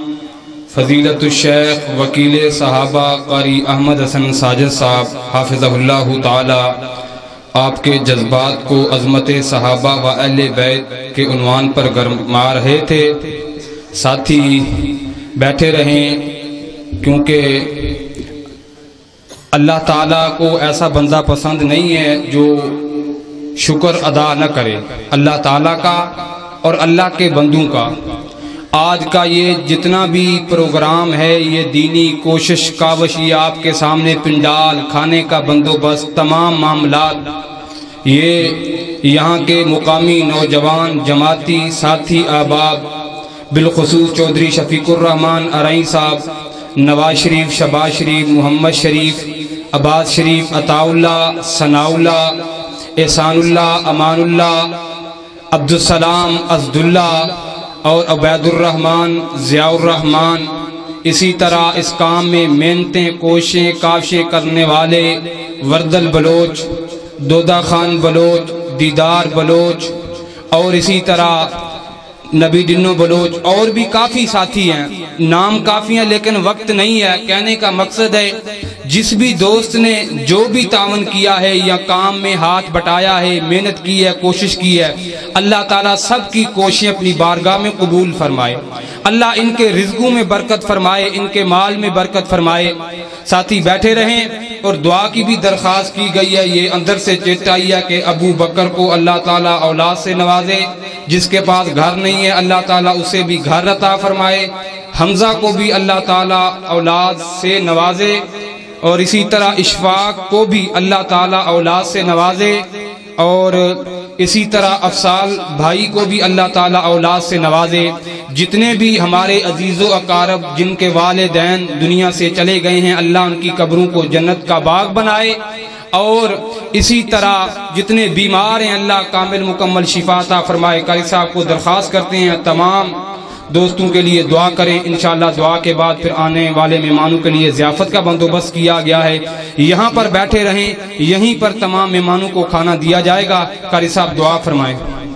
فضیلت الشیخ وکیل صحابہ قاری احمد حسن ساجد صاحب حافظہ اللہ تعالی. آپ کے جذبات کو عظمت صحابہ و اہل بیت کے عنوان پر گرما رہے تھے. ساتھی بیٹھے رہیں کیونکہ اللہ تعالیٰ کو ایسا بندہ پسند نہیں ہے جو شکر ادا نہ کرے اللہ تعالیٰ کا اور اللہ کے بندوں کا. آج کا یہ جتنا بھی پروگرام ہے یہ دینی کوشش کاوش یہ آپ کے سامنے پنڈال کھانے کا بندوبست تمام معاملات یہ یہاں کے مقامی نوجوان جماعتی ساتھی احباب بالخصوص چودھری شفیق الرحمن ارائیں صاحب نواز شریف شہباز شریف محمد شریف عباس شریف عطا اللہ ثناء اللہ احسان اللہ امان اللہ عبدالسلام اسد اللہ اور عبید الرحمن ضیاء الرحمن اسی طرح اس کام میں محنتیں کوششیں کاوشیں کرنے والے وردل بلوچ دودہ خان بلوچ دیدار بلوچ اور اسی طرح نبی ڈنو بلوچ اور بھی کافی ساتھی ہیں. نام کافی ہیں لیکن وقت نہیں ہے. کہنے کا مقصد ہے جس بھی دوست نے جو بھی تعاون کیا ہے یا کام میں ہاتھ بٹایا ہے محنت کی ہے کوشش کی ہے اللہ تعالیٰ سب کی کوششیں اپنی بارگاہ میں قبول فرمائے. اللہ ان کے رزقوں میں برکت فرمائے ان کے مال میں برکت فرمائے. ساتھی بیٹھے رہیں اور دعا کی بھی درخواست کی گئی ہے. یہ اندر سے چیتا ہی ہے کہ ابو بکر کو اللہ تعالیٰ اولاد سے نوازے. جس کے پاس گھر نہیں ہے اللہ تعالیٰ اسے بھی گھر عطا فرمائے. حمزہ کو بھی اللہ تعالیٰ اولاد سے نوازے اور اسی طرح اشفاق کو بھی اللہ تعالیٰ اولاد سے نوازے اور اسی طرح افصال بھائی کو بھی اللہ تعالیٰ اولاد سے نوازے. جتنے بھی ہمارے عزیز و اقارب جن کے والدین دنیا سے چلے گئے ہیں اللہ ان کی قبروں کو جنت کا باغ بنائے اور اسی طرح جتنے بیمار ہیں اللہ کامل مکمل شفا عطا فرمائے. قاری صاحب کو درخواست کرتے ہیں تمام دوستوں کے لیے دعا کریں. انشاءاللہ دعا کے بعد پھر آنے والے مہمانوں کے لیے ضیافت کا بندوبست کیا گیا ہے. یہاں پر بیٹھے رہیں یہیں پر تمام مہمانوں کو کھانا دیا جائے گا. قاری صاحب دعا فرمائیں.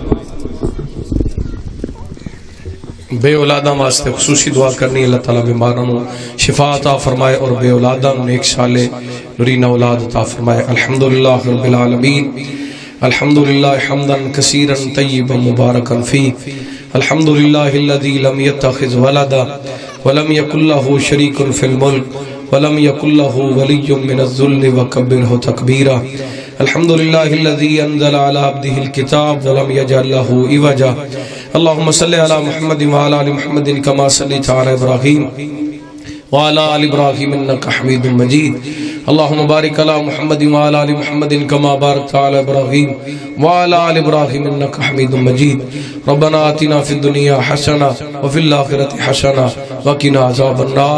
بے اولادہ واسطے خصوصی دعا کرنی اللہ تعالیٰ بیماروں شفا عطا فرمائے اور بے اولادہ نیک صالح نورین اولاد عطا فرمائے. الحمدللہ رب العالمین الحمدللہ حمدا کثیرا طیبا مبارکا فیہ الحمدللہ الذی لم یتخذ ولدا ولم یکن له شریک فی الملک ولم یکن له ولی من الذل وکبرہ تکبیرا. الحمدللہ الذی انزل علی عبدہ الکتاب ولم یجعل له عوجا. اللہم صلی علی محمد وعلی آل محمد کما صلیت علی ابراہیم وعلی آل ابراہیم انکا حمید مجید. اللہم بارک علی محمد وعلی آل محمد کما بارکت علی ابراہیم وعلی آل ابراہیم انکا حمید مجید. ربنا آتنا فی الدنیا حسنہ وفی الآخرۃ حسنہ وقنا عذاب النار.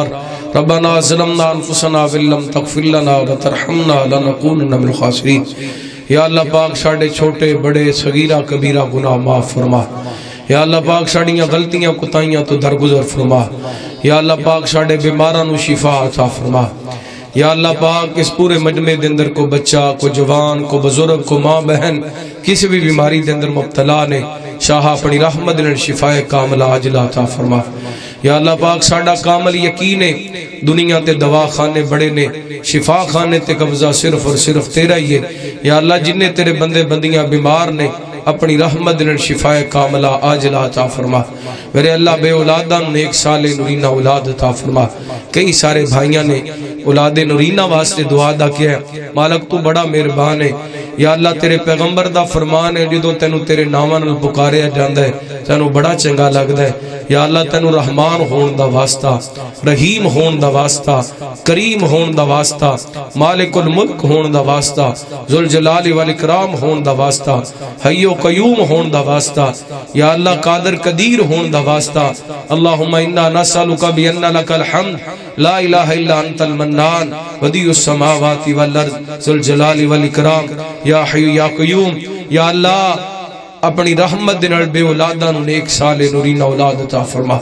ربنا ظلمنا انفسنا وان لم تغفر لنا وترحمنا لنكونن من الخاسرین۔ یا اللہ پاک ساڑے چھوٹے بڑے صغیرہ کبیرہ گناہ معاف فرما۔ یا اللہ پاک ساڑیاں غلطیاں کتائیاں تو درگزر فرما۔ یا اللہ پاک ساڑے بیماران و شفا عطا فرما۔ یا اللہ پاک اس پورے مجمع دے اندر کو بچہ کو جوان کو بزرگ کو ماں بہن کسی بھی بیماری دے اندر مبتلا نے شاہ اپنی رحمت نے شفا کاملہ عاجلہ عطا فرما۔ یا اللہ پاک ساڑا کامل یقین ہے دنیا تے دوا خانے بڑے نے شفا خانے تے قبضہ صرف اور صرف تیرا ہی ہے۔ یا اللہ جنہیں تیرے بندے بندیاں بیمار نے اپنی رحمت نے شفا کاملہ عاجلہ عطا فرما۔ میرے اللہ بے اولادہ نے ایک سال نورینہ اولاد عطا فرما۔ کئی سارے بھائیاں نے اولاد نورینہ واسطے دعا دا کیا ہے، مالک تو بڑا مہربان ہے۔ یا اللہ تیرے پیغمبر دا فرمان ہے جدو تینو تیرے ناواں نال پکاریا جاندا ہے تینو بڑا چنگا لگدا ہے۔ یا اللہ تینو رحمان ہون دا واسطہ، رحیم ہون دا واسطہ، کریم ہون دا واسطہ، مالک الملک ہون دا واسطہ، ذوالجلال والاکرام ہون دا واسطہ، حی و قیوم ہون دا واسطہ، یا اللہ قادر قدیر ہون دا واسطہ۔ اللہم انا نسألک بان لک الحمد لا الہ الا انت المنان بدیع السماوات والارض ذوالجلال والاکرام یا حی یا قیوم۔ یا اللہ اپنی رحمت دے نال بے اولاداں نوں نیک سال نورینہ اولاد عطا فرما۔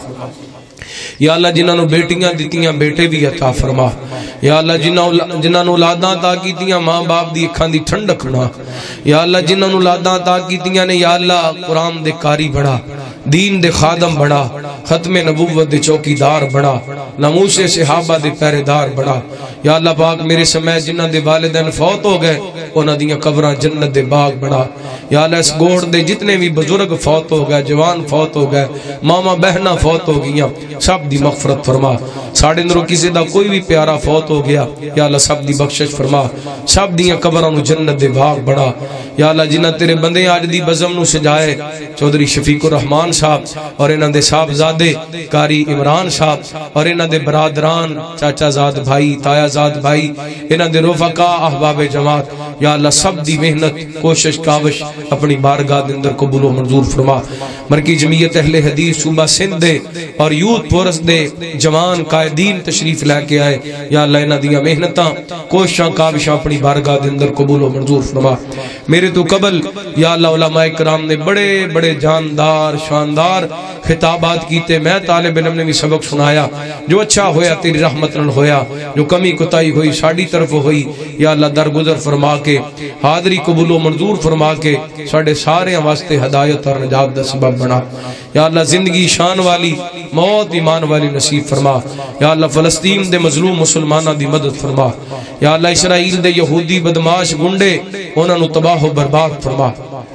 یا اللہ جنہاں نوں بیٹیاں دتیاں بیٹے بھی عطا فرما۔ یا اللہ جنہاں نوں اولاداں عطا کیتیاں ماں باپ دی اکھاں دی ٹھنڈک بنا۔ یا اللہ جنہاں نوں اولاداں عطا کیتیاں نے یا اللہ قرآن دے قاری بڑا، دین دے خادم بڑا، ختم نبوت دے چوکیدار بڑا، ناموس صحابہ دے پہرے دار بڑا۔ یا اللہ پاک میرے سمیت جنہاں دے والدین فوت ہو گئے انہاں دیاں قبراں جنت دے باغ بڑا۔ یا اللہ اس گوڑ دے جتنے بھی بزرگ فوت ہو گئے، جوان فوت ہو گئے، ماما بہنہ فوت ہو گئیاں، سب دی مغفرت فرما۔ ساڑھے اندروں کسی دا کوئی بھی پیارا فوت ہو گیا یا اللہ سب دی بخشش فرما، سب دیاں قبراں نو جنت دے باغ بڑا۔ یا اللہ جنہاں تیرے بندے آج دی بزم نو سجائے چودھری شفیق الرحمان صاحب اور انہاں دے صاحب زادے کاری عمران صاحب اور انہاں دے برادران چاچا زاد بھائی تایا زاد بھائی انہاں دے رفقا احباب جماعت، یا اللہ سب دی محنت کوشش کاوش اپنی بارگاہ دے اندر قبول و منظور فرما۔ مرکی جمعیت اہل حدیث صوبہ سندھ دے اور یوتھ فورس دے جوان قائدین تشریف لے کے آئے، یا اللہ انہاں دیاں محنتاں کوششاں کاوشاں اپنی بارگاہ دے اندر قبول و منظور فرما۔ میرے تو قبل یا اللہ علماء کرام نے بڑے بڑے جاندار شاندار خطابات کیتے، میں طالب علم نے بھی سبق سنایا، جو اچھا ہویا تیری رحمت نال ہویا، جو کمی کتائی ہوئی ساڑی طرف ہوئی یا اللہ درگزر فرما کے حاضری قبول و منظور فرما کے ساڑے سارے واسطے ہدایت اور نجات دا سبب بنا۔ یا اللہ زندگی شان والی موت ایمان والی نصیب فرما۔ یا اللہ فلسطین دے مظلوم مسلمانہ دی مدد فرما۔ یا اللہ اسرائیل دے یہودی بدماش گنڈے انہاں نو تباہ و برباد فرما۔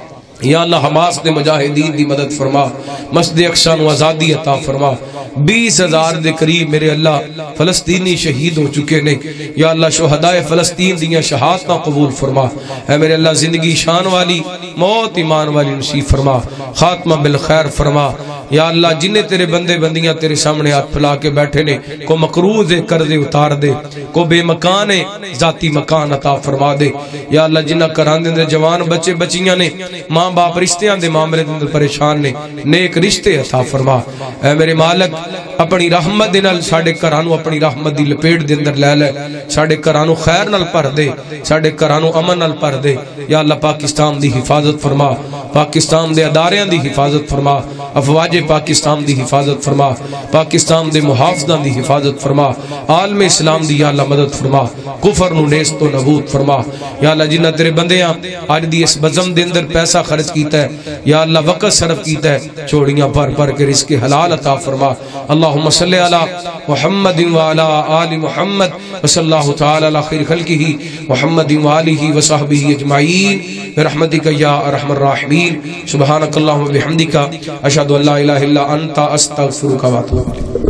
یا اللہ حماس دے مجاہدین دی مدد فرما، مسجد اقصی نو آزادی عطا فرما۔ 20,000 دے قریب میرے اللہ فلسطینی شہید ہو چکے نے، یا اللہ شہدائے فلسطین دیاں شہادتاں قبول فرما۔ اے میرے اللہ زندگی شان والی موت ایمان والی نصیب فرما، خاتمہ بالخیر فرما۔ یا اللہ جنہیں تیرے بندے بندیاں تیرے سامنے ہاتھ پھلا کے بیٹھے نے، کو مقروض کر دے اتار دے، کو بے مکان ذاتی مکان عطا فرما دے۔ یا اللہ جنہ کران دے جوان بچے بچیاں نے، ماں باپ رشتیاں دے معاملے دے اندر پریشان نے، نیک رشتے عطا فرما۔ اے میرے مالک اپنی رحمت دے نال ساڈے گھرانوں اپنی رحمت دی لپیٹ دے اندر لے لے، ساڈے گھرانوں خیر نال بھر دے، ساڈے گھرانوں امن نال بھر دے۔ یا اللہ پاکستان دی حفاظت فرما، پاکستان دے اداریاں دی حفاظت فرما، افواج پاکستان دی حفاظت فرما، پاکستان دے محافظاں دی حفاظت فرما، عالم اسلام دی یا اللہ مدد فرما، کفر نو نیست و نابود فرما۔ یا اللہ جنہ تیرے بندیاں آج دی اس بزم دے اندر پیسہ خرچ کیتا ہے، یا اللہ وقت صرف کیتا ہے، چوڑیاں پر پر کے رزق حلال عطا فرما۔ اللہم صلی علی محمد وعلی آل محمد وصلی اللہ تعالی علی خیر خلقہ محمد وآلہ وصحبہ اجمعین برحمتک یا ارحم الراحمین۔ سبحانک اللہم وبحمدک اشہد ان لا الہ الا انت استغفرک واتوب الیک۔